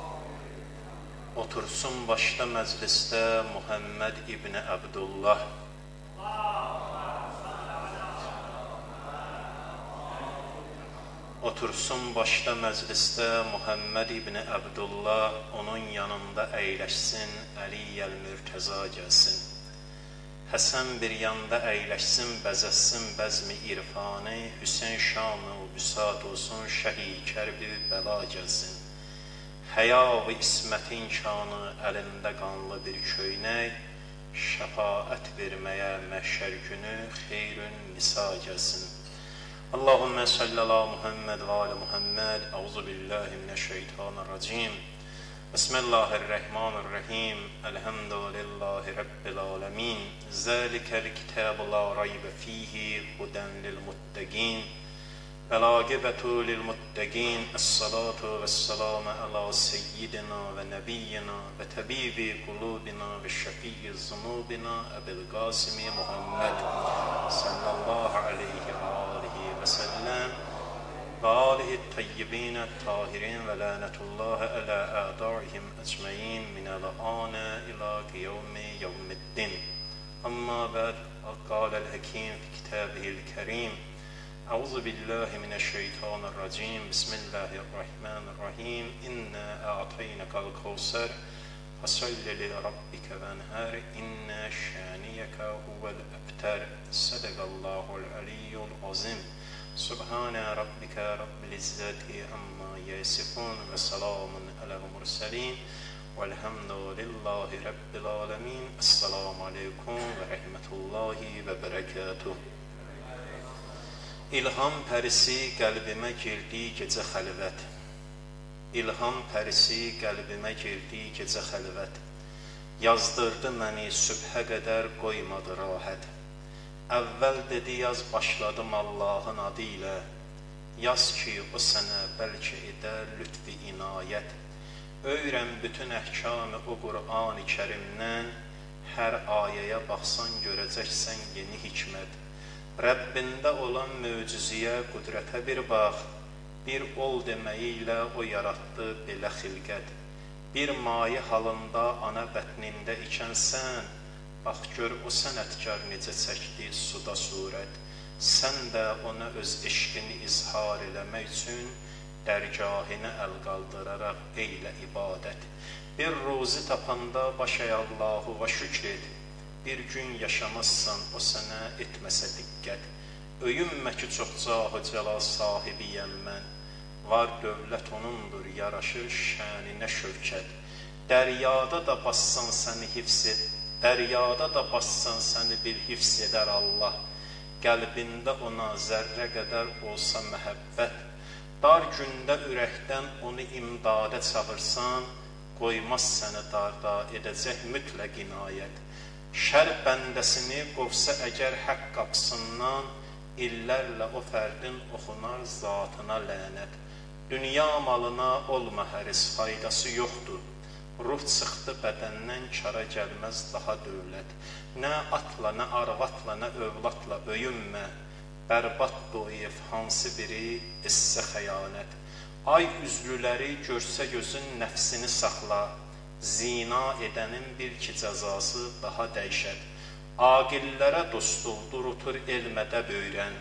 Otursun başda məclisdə Muhammed İbni Əbdullah. Otursun başda məclisdə Muhammed ibn Abdullah, onun yanında əyləşsin, Əliyyəl Mürtəza gəlsin. Həsən bir yanda əyləşsin, bəzəssin bəzmi irfanı, Hüseyn şanı büsat olsun, şəhi kərbi bəla gəlsin. Həya və ismətin şanı əlində qanlı bir köynək, şəfaət verməyə məhşər günü xeyrün nisa gəlsin. Allahümme salli ala Muhammed ve ala Muhammed. Euzu billahi mineşşeytanirracim. Bismillahirrahmanirrahim. Elhamdülillahi rabbil alamin. Zalikel kitabu la raybe fihi huden lil muttaqin. Vel akibetu lil muttaqin. Es-salatu ve's-selamu ala seyyidina ve nebiyyina ve tabibi kulubina ve şefiyyi zunubina Ebil Kasimi Muhammed sallallahu aleyhi ve alihi ve sellem ve alihi tayyibine tahirin ve lanetullahi ala a'daihim ecmain minel ana ila kıyevmi yevmiddin. Amma ba'd, qâlel hakim fi kitabihil kerim. Euzu billahi mineşşeytanirracim. Bismillahirrahmanirrahim. İnna a'taynakal kevser fasalli li rabbike venher. İnna şâniyeke huvel ebter. Sadakallahul aliyyul azim. Subhane rabbike rabbil izzati amma yasifun ve selamun alel murselin. Velhamdülillahi rabbil alemin. Esselamu aleyküm ve rahmetullahi ve berekatuhu. İlham pərisi qəlbimə girdi gecə xəlvət. İlham pərisi qəlbimə girdi gecə xəlvət. Yazdırdı məni sübhə qədər qoymadı rahət. Əvvəl dedi yaz başladım Allahın adı ilə. Yaz ki o sənə bəlkə edər lütfi inayət. Öyrən bütün əhkamı o Qur'an-ı Kərimdən. Hər ayəyə baxsan görəcəksən yeni hikmət. Rəbbində olan möcüzəyə, qüdrətə bir bax. Bir ol deməyi ilə o yaratdı belə xilqət. Bir mayi halında ana bətnində ikənsən, bax gör o sənətkar necə çəkdi suda surət. Sən də ona öz eşqini izhar eləmək üçün dərgahına əl qaldıraraq eylə ibadət. Bir ruzi tapanda baş əy Allahu və şükr et. Bir gün yaşamazsan o sənə etməsə diqqət. Öyünmə ki çox cahı cəlal sahibiyəm mən. Var dövlət onundur, yaraşır şəninə şövkət. Dəryada da bassan səni hifz et. Dəryada da bassan səni bil hifz edər Allah. Qəlbində ona zərrə qədər olsa məhəbbət. Dar gündə ürəkdən onu imdada çağırsan, qoymaz səni darda edəcək mütləq inayət. Şər bəndəsini qovsa əgər haqq qapısından, illərlə o fərdin oxunar zatına lənət. Dünya malına olma həris, faydası yoxdur. Ruh çıxdı bədəndən, kara gəlməz daha dövlət. Nə atla, nə arvatla, nə övladla öyünmə. Bərbaddır o ev, hansı biri essə xəyanət. Ay üzlüləri görsə gözün nəfsini saxla. Zina edənin bir ki cəzası daha dəhşət. Aqillərə dost oldur, otur elmədə böyrən.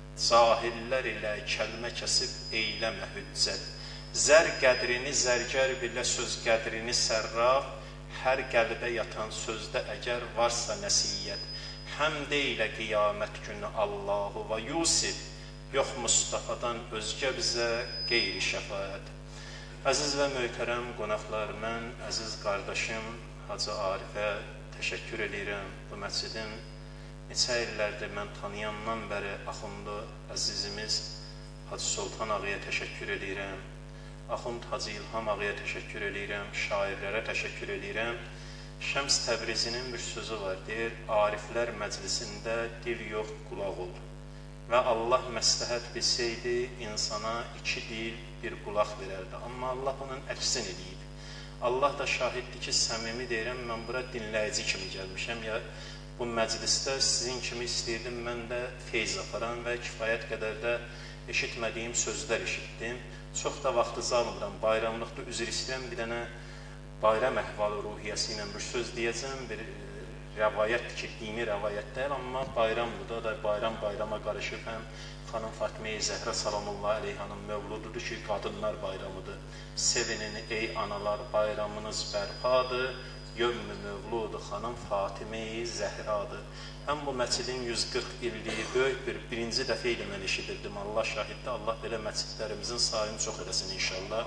Cahillər ilə kəlmə kəsib eyləmə hüccət. Zər qədrini zərgər bilə söz qədrini sərraf. Hər qəlbə yatan sözdə əgər varsa nəsiyyət. Həmd eylə qiyamət günü Allahu və Yusif. Yox Mustafadan özgə bizə qeyri şəfaət. Əziz və möhtərəm qonaqlar, mən əziz qardaşım Hacı Arifə təşəkkür edirəm. Bu məscidin neçə illərdir mən tanıyandan bəri Axund əzizimiz Hacı Sultan ağaya təşəkkür edirəm. Axund Hacı İlham ağaya təşəkkür edirəm. Şairlərə təşəkkür edirəm. Şəms Təbrizinin bir sözü var, deyir, Ariflər məclisində dil yox, qulaq ol. Və Allah məsləhət bilsəydi, insana iki dil, bir qulaq verərdi. Amma Allah onun əksini deyib. Allah da şahiddir ki, səmimi deyirəm, mən bura dinləyici kimi gəlmişəm. Ya bu məclisdə sizin kimi istəyirdim, mən də feyz aparam və kifayət qədər də eşitmədiyim sözlər eşitdim. Çox da vaxtınızı almıram, bayramlıqda üzr istəyirəm, bir dənə bayram əhvalı ruhiyyəsi ilə bir söz deyəcəm, bir rəvayətdir ki, dini rəvayət deyil, amma bayramdır da, da bayram bayrama qarışıb, həm xanım Fatimə-i Zəhra salamullahi aleyhanın mövlududur ki, qadınlar bayramıdır. Sevinin ey analar, bayramınız bərpadır, yövmü mövludu xanım Fatimə-i Zəhradır. Həm bu məscidin yüz qırx illiyi böyük bir birinci dəfə ilə mən eşidirdim. Allah şahiddə, Allah belə məscidlərimizin sayını çox eləsin inşallah.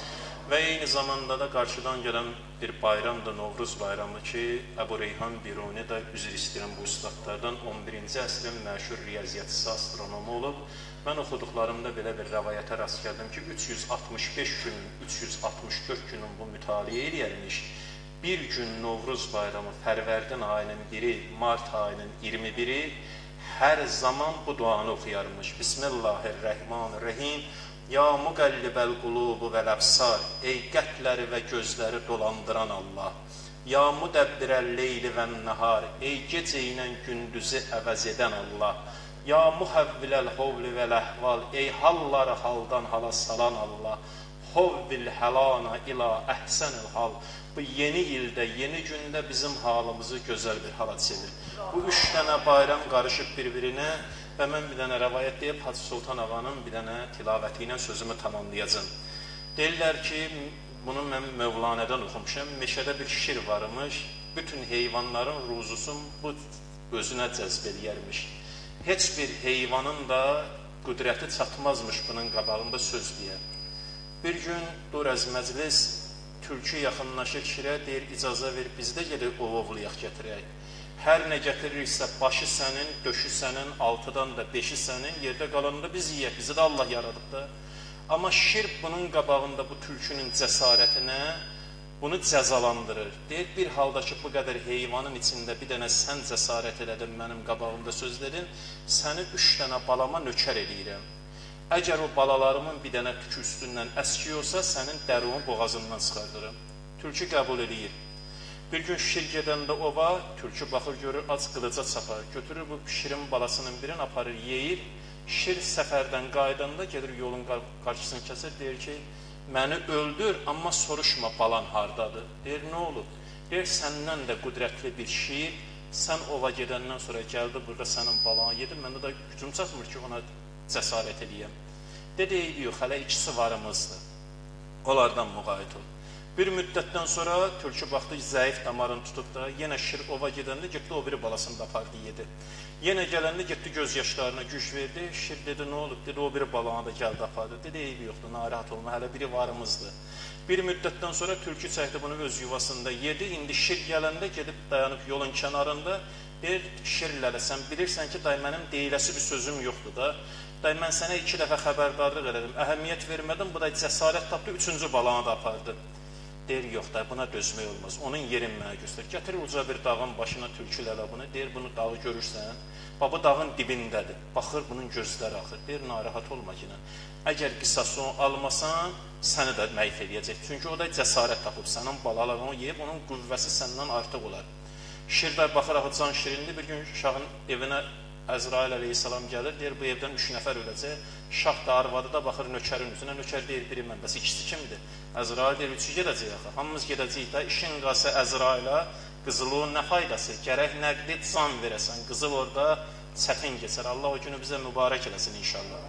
Və eyni zamanda da qarşıdan gələn bir bayramdır, Novruz bayramı ki, Əbu Reyhan Biruni də üzr istəyirəm bu ustadlardan on birinci əsrin məşhur riyaziyyatçısı, astronomu olub. Mən oxuduqlarımda belə bir rəvayətə rast gəldim ki, üç yüz altmış beş günün, üç yüz altmış dörd günün bu mütaliə eləyərmiş. Bir gün Novruz bayramı, Fərvərdin ayının biri, Mart ayının iyirmi biri hər zaman bu duanı oxuyarmış. Bismillahirrahmanirrahim. Ya müqəllibəl qulubu vəl-əbsar, ey qəlbləri və gözləri dolandıran Allah. Ya müdəbbirəl leyli vən-nəhar, ey gecə ilə gündüzü əvəz edən Allah. Ya muhavviləl hovli vəl-əhval, ey halları haldan hala salan Allah. Hovvil həlana ila əhsənil hal. Bu yeni ildə, yeni gündə bizim halımızı gözəl bir hala çevir. Bu üç dənə bayram qarışıb bir-birinə və mən bir dənə rəvayət deyib Hacı Sultan Ağanın bir dənə tilavəti ilə sözümü tamamlayacağım. Deyirlər ki, bunu mən Mövlanədən oxumuşam, meşədə bir şir varmış, bütün heyvanların ruzusun bu özünə cəzb eləyərmiş. Heç bir heyvanın da qüdrəti çatmazmış bunun qabağında söz deyər. Bir gün dur əz məclis, tülkü yaxınlaşır şirə, deyir, icazə ver, biz də gedib ovovlayaq gətirək. Hər nə gətiririksə, başı sənin, döşü sənin, altıdan da beşi sənin, yerdə qalanında biz yiyək, bizi də Allah yaradıb da. Amma şir bunun qabağında bu tülkünün cəsarətinə bunu cəzalandırır. Deyir, bir halda ki, bu qədər heyvanın içində bir dənə sən cəsarət elədin, mənim qabağımda söz dedin, səni üç dənə balama nökər eləyirəm. Əgər o balalarımın bir dənə tükü üstündən əski olsa, sənin dərunu boğazından çıxardırım. Tülkü qəbul edir. Bir gün şir gedəndə ova, tülkü baxır, görür, ac qılıca çapar. Götürür bu şirin balasının birini aparır, yeyir. Şir səfərdən qaydanda gedir, yolun qarşısını kəsir, deyir ki, məni öldür, amma soruşma balan hardadır. Deyir, nə olub? Deyir, səndən də qüdrətli bir şir, sən ova gedəndən sonra gəldi, burada sənin balanı yedi, məndə də gücüm çatmır ki, ona cəsarət edəyəm. Dedi, yox, hələ ikisi varımızdır. Onlardan müqayət ol. Bir müddətdən sonra tülkü baxdı, zəif damarını tutub da, yenə şir ova gedəndə getdi, o biri balasını da apardı, yedi. Yenə gələndə getdi, göz yaşlarına güc verdi. Şir dedi, nə olub? Dedi, o biri balana da gəldi, apardı. Dedi, eybi yoxdur, narahat olma, hələ biri varımızdır. Bir müddətdən sonra tülkü çəkdi bunu öz yuvasında yedi. İndi şir gələndə gedib dayanıb yolun kənarında, deyir, şirlərə, sən bilirsən ki, day mənim deyiləsi bir sözüm yoxdur da. Day mən sənə iki dəfə xəbərdarlıq elədim, əhəmiyyət vermədim, bu da cəsarət tapdı, üçüncü balanı da apardı. Deyir, yox da, buna dözmək olmaz, onun yerin mənə göstər. Gətirir uca bir dağın başına tülkülərə bunu, deyir, bunu dağı görürsən, bu dağın dibindədir, baxır, bunun gözləri axır, deyir, narahat olma ki, əgər qisasını almasan, səni də məhv eləyəcək, çünki o da cəsarət tapıb, sənin balalarını yeyib, onun qüvvəsi səndən artıq olar. Şirdə baxır, can şirindi, bir gün şahın evinə Əzrail əleyhissalam gəlir, deyir, bu evdən üç nəfər öləcək. Şah da arvadı da baxır nökərin üzünə, nökər deyir, biri mən, bəs ikisi kimdir? Əzrail deyir, üçü gedəcək axı, hamımız gedəcəyik də, işin qası Əzrailə, qızılığın nə faydası? Gərək nəqli can verəsən, qızıl orada çətin keçər. Allah o günü bizə mübarək eləsin inşallah.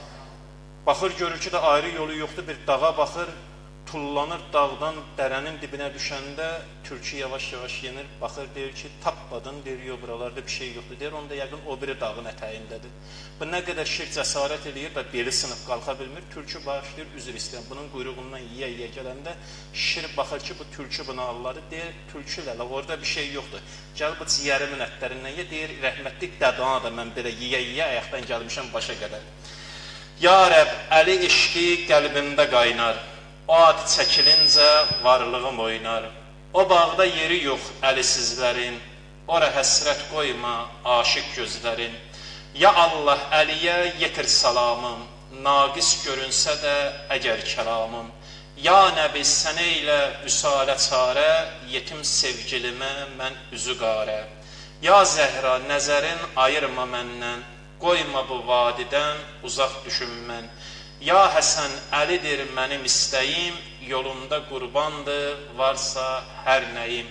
Baxır, görür ki, də ayrı yolu yoxdur, bir dağa baxır, tullanır dağdan dərənin dibinə düşəndə tülkü yavaş-yavaş yenir, baxır, deyir ki, tapmadın, deyir, yox, buralarda bir şey yoxdur, deyir, onda yəqin o biri dağın ətəyindədir. Bu nə qədər şir cəsarət eləyir və beli sınıb qalxa bilmir, tülkü başlayır, üzr istəyən, bunun quyruğundan yiyə-yiyə gələndə şir baxır ki, bu tülkü buna alladı, deyir, tülkü lələ, orada bir şey yoxdur, gəl bu ciyərimin ətlərindən ye, deyir, rəhmətlik dədana da mən belə yiyə-yiyə ayaqdan gəlmişəm başa qədər. Ya Rəb, əli eşqi qəlbimdə qaynar, o ad çəkilincə varlığım oynar. O bağda yeri yox əlisizlərin, ora həsrət qoyma aşıq gözlərin. Ya Allah, Əliyə yetir salamım, naqis görünsə də əgər kəlamım. Ya Nəbi, sənə ilə vüsalə çarə, yetim sevgilimə mən üzü qarə. Ya Zəhra, nəzərin ayırma məndən, qoyma bu vadidən uzaq düşün mən. Ya Həsən, Əlidir mənim istəyim, yolunda qurbandır, varsa hər nəyim.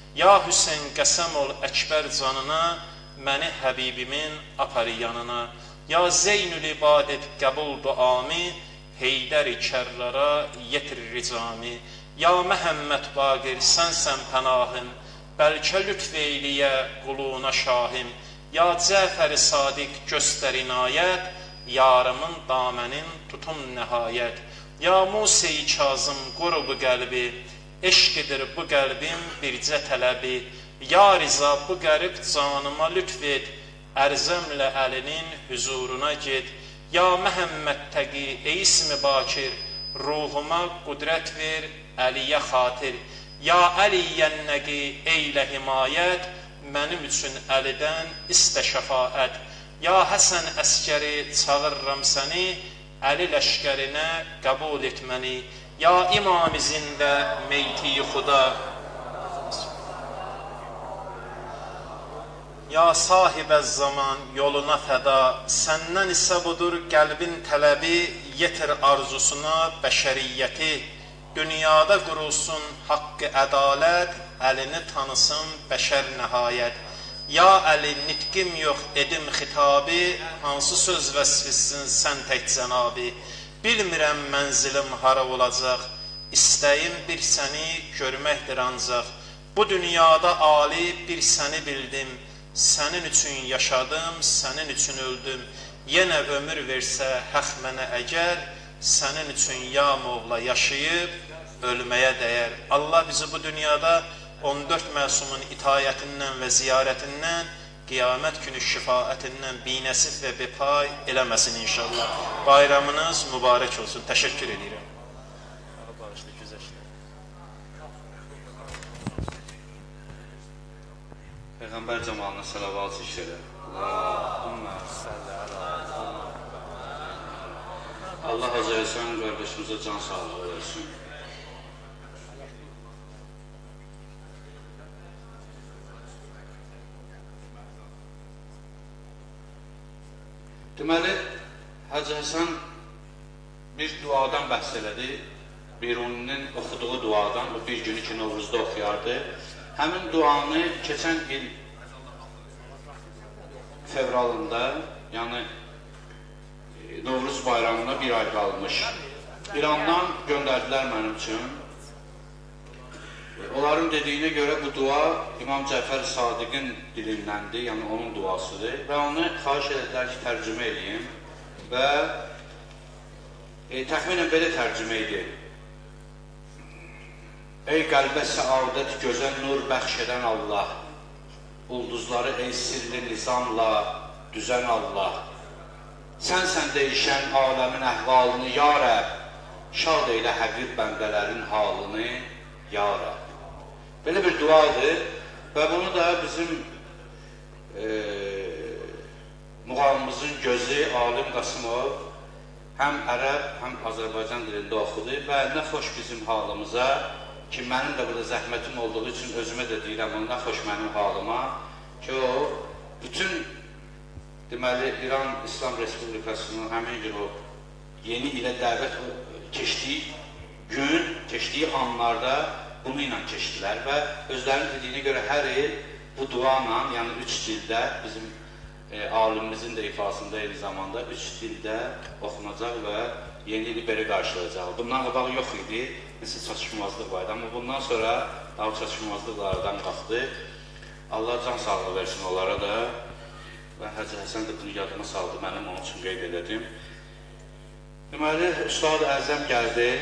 Ya Hüseyn qəsəm ol əkbər canına, məni Həbibimin aparı yanına. Ya Zeynül ibadət qəbul duamı, Heydər-i kərrara yetir ricami. Ya Məhəmməd Baqir sənsən pənahım, bəlkə lütf eyliyə quluna şahim. Ya Cəfər-i Sadiq göstər inayət, yarımın damənin tutum nəhayət. Ya Musa-i Kazım qoru bu qəlbi, eşqidir bu qəlbin bircə tələbi. Ya Riza bu qərib canıma lütf et, ərzəmlə əlinin hüzuruna get. Ya Məhəmməd Təqi ey ismi bakir, ruhuma qudrət ver, Əliyə xatir. Ya Əliyyən-Nəqi eylə himayət, mənim üçün Əlidən istə şəfaət. Ya Həsən əskəri çağırıram səni, Əli ləşkərinə qəbul et məni. Ya İmam-ı Zində meyti-i xuda, Ya sahibə zaman yoluna fəda, səndən isə budur qəlbin tələbi, yetir arzusuna bəşəriyyəti. Dünyada qurulsun haqqı ədalət, əlini tanısın bəşər nəhayət. Ya Əli nitqim yox edim xitabı, hansı söz vəsfisin sən tək cənabi. Bilmirəm mənzilim hara olacaq, istəyim bir səni görməkdir ancaq. Bu dünyada ali bir səni bildim, sənin üçün yaşadım, sənin üçün öldüm. Yenə ömür versə həq mənə əgər, sənin üçün ya Moğla yaşayıb ölməyə dəyər. Allah bizi bu dünyada on dörd məsumun itayətindən və ziyarətindən, qiyamət günü şifaətindən binəsif və bepay eləməsin inşallah. Bayramınız mübarək olsun. Təşəkkür edirəm. Peyğəmbər cəmalına salavat zikr edə. Allahümmə salli alə Allah Azə və Cəlləsən qardaşımıza can sağlığı versin. Deməli, Hacı Həsən bir duadan bəhs elədi. Biruninin oxuduğu duadan, bu bir günü ki Novruzda oxuyardı. Həmin duanı keçən il fevralında, yəni Novruz bayramına bir ay qalmış. İrandan göndərdilər mənim üçün. Onların dediyinə görə bu dua İmam Cəfər Sadiqin dilindəndir, yəni onun duasıdır. Və onu xahiş edədilər ki, tərcümə edeyim. Və e, təxminən belə tərcümə edir. Ey qəlbə səadət gözəl nur bəxş edən Allah, ulduzları ey sirli nizamla düzən Allah, sənsən dəyişən aləmin əhvalını ya Rəb, şad eylə həqir bəndələrin halını ya Rəb. Belə bir duadır və bunu da bizim e, muğamımızın gözü Alim Qasımov həm ərəb, həm Azərbaycan dilində oxudu və nə xoş bizim halımıza ki, mənim də burada zəhmətim olduğu üçün özümə də deyirəm, nə xoş mənim halıma ki, o bütün deməli, İran İslam Respublikasının həmin gün o yeni ilə dəvət keçdiyi gün, keçdiyi anlarda bunu ilə keçdilər və özlərinin dediyinə görə hər il bu duanla, yəni üç dildə, bizim e, alimimizin də ifasında eyni zamanda üç dildə oxunacaq və yeni ili belə qarşılayacaq. Bundan qabaq yox idi, nəsə çatışmazlıq var idi, amma bundan sonra daha çatışmazlıqlardan qalxdı. Allah can sağlığı versin onlara da və Hacı Həsən də bunu yadıma saldı, mənim onun üçün qeyd ededim. Deməli, Üstad-ı Əzəm gəldi.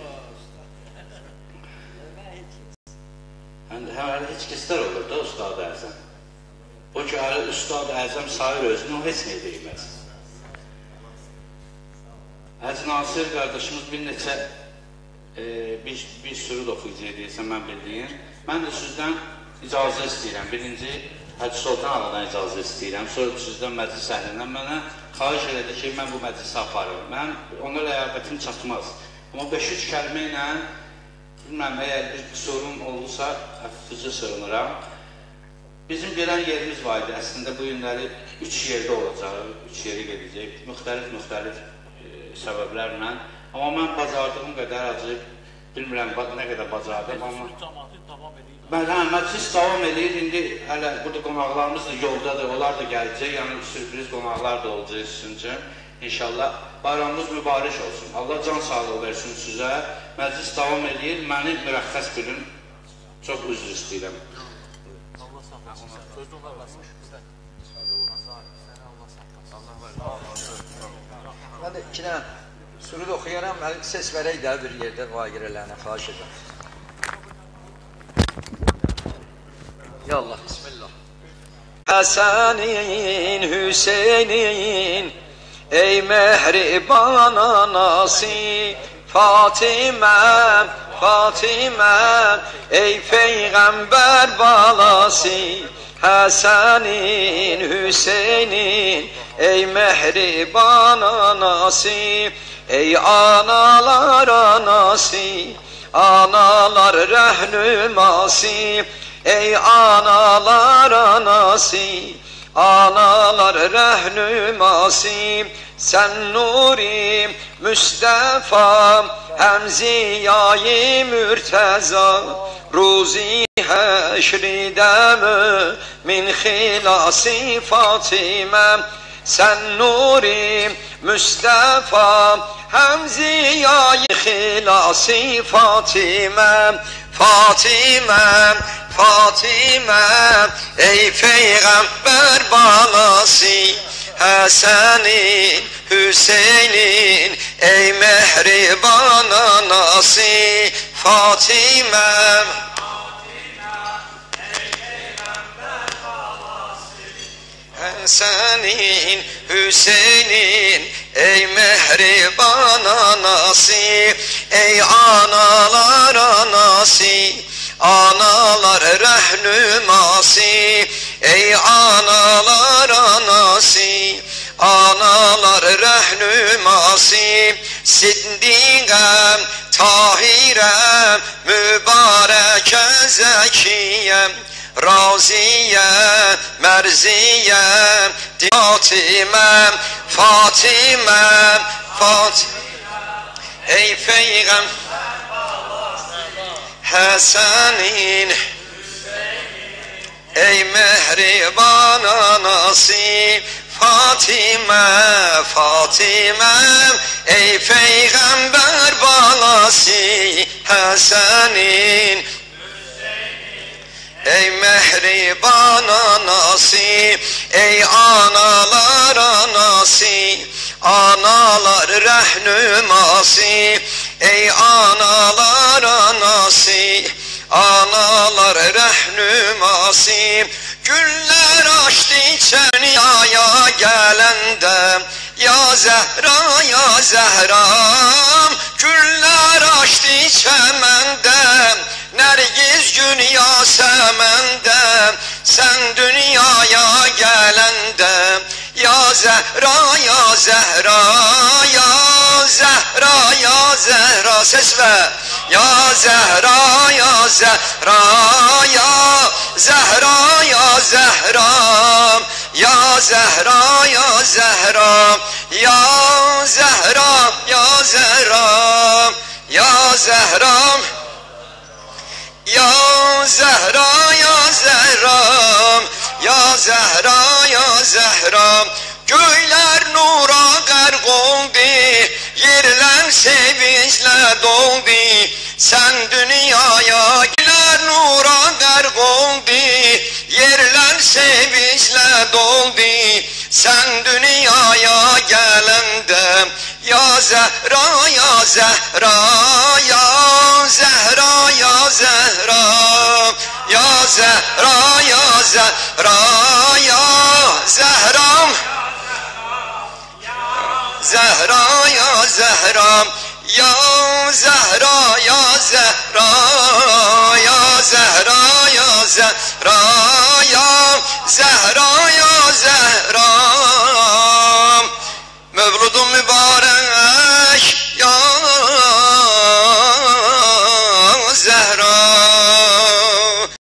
Hələ heç kəslər olur da Üstad-ı Əzəm. O ki, hələ Üstad-ı Əzəm sayır özünü, o heç nə deyilməz. Hacı Nasir qardaşımız bir neçə e, bir, bir sürü oxuyucuya deyirsən, mən bildiyim. Mən də sizdən icazə istəyirəm. Birinci, Hacı Sultan Ağadan icazə istəyirəm. Sonra sizdən məclis əhlindən mənə xahiş elədi ki, mən bu məclisi aparım. Mən ona ləyaqətim çatmaz. Amma beş üç kəlmə ilə bilməm, əgər bir sorun olursa, həfifcə sığınıram. Bizim gələn yerimiz var idi. Əslində bu günləri üç yerdə olacaq, üç yeri gedəcək, müxtəlif-müxtəlif e, səbəblərlə. Amma mən bacardığım qədər acı, bilmirəm nə qədər bacardım, amma məclis davam edir. İndi hələ burada qonaqlarımız da yoldadır, onlar da gələcək. Yəni sürpriz qonaqlar da olacaq sizin üçün. İnşallah bayramınız mübarək olsun. Allah can sağlığı versin sizə. Məclis davam edir. Məni mürəxxəs bilin. Çox üzr istəyirəm. Allah saxlasın. Sözü onlar basmış bizdə. Mən də iki dənə sürüd oxuyaram, ses verək də bir yerdə vaqirələrinə xahiş edirəm. Ya Allah, bismillah. Həsənin, Hüseynin, ey mehriban anası, Fatiməm, Fatiməm, ey peyğəmbər balası. Həsənin, Hüseynin, ey mehriban anası, ey analar anası, analar rəhnüması, ey analar anası, analar rəhnüması, sən nuri Müstəfa, həm ziyayı mürtəza, ruzi həşridəmü min xilası Fatiməm. Sən nuri Müstəfa, həm ziyayı xilası Fatiməm. Fatiməm, Fatiməm, ey peyğəmbər balası. Həsənin, Hüseynin, ey mehriban anası. Fatiməm, Həsənin, Hüseynin, ey mehriban anası. Ey analar anası, analar rəhnüması. Ey analar anası, analar rəhnüması. Siddiqəm, Tahirəm, mübarəkə zəkiyəm. Raziyə, Mərziyəm, Fatiməm, Fatiməm, Fatiməm, ey peyğəmbər Həsənin, ey mehriban anası. Fatimə, Fatiməm, ey peyğəmbər balası. Həsənin, ey mehriban anası, ey analar anası, analar rəhnüması. Ey analar anası, analar rəhnüması. Günlər açdı dünyaya gələndə, ya Zəhra, ya Zəhram. Günlər açdı çəməndə, Nərgiz gün Yasəməndə. Sən dünyaya gələndə, ya Zəhra, ya Zəhra, ya Zəhra, ya Zəhra. Ses ver. Ya Zəhra, ya Zəhra, ya Zəhra, ya Zəhra. Ya Zəhra, ya Zəhra, ya Zəhra, ya Zəhra. Ya Zəhra, ya Zəhra, ya Zəhra, ya Zəhra, ya Zəhra. Göylər nura qərq oldu, yerlər sevinclə doldu. Sən dünyaya göylər nura qərq oldu, yerlər sevinclə doldu. Sən dünyaya gələndə, ya Zəhra, ya Zəhra, ya Zəhra, ya Zəhra. Ya Zəhra, ya Zəhra, ya Zəhram. Zəhra, ya Zəhram, ya Zəhra, ya Zəhra, ya Zəhra, ya Zəhra, ya Zəhra, ya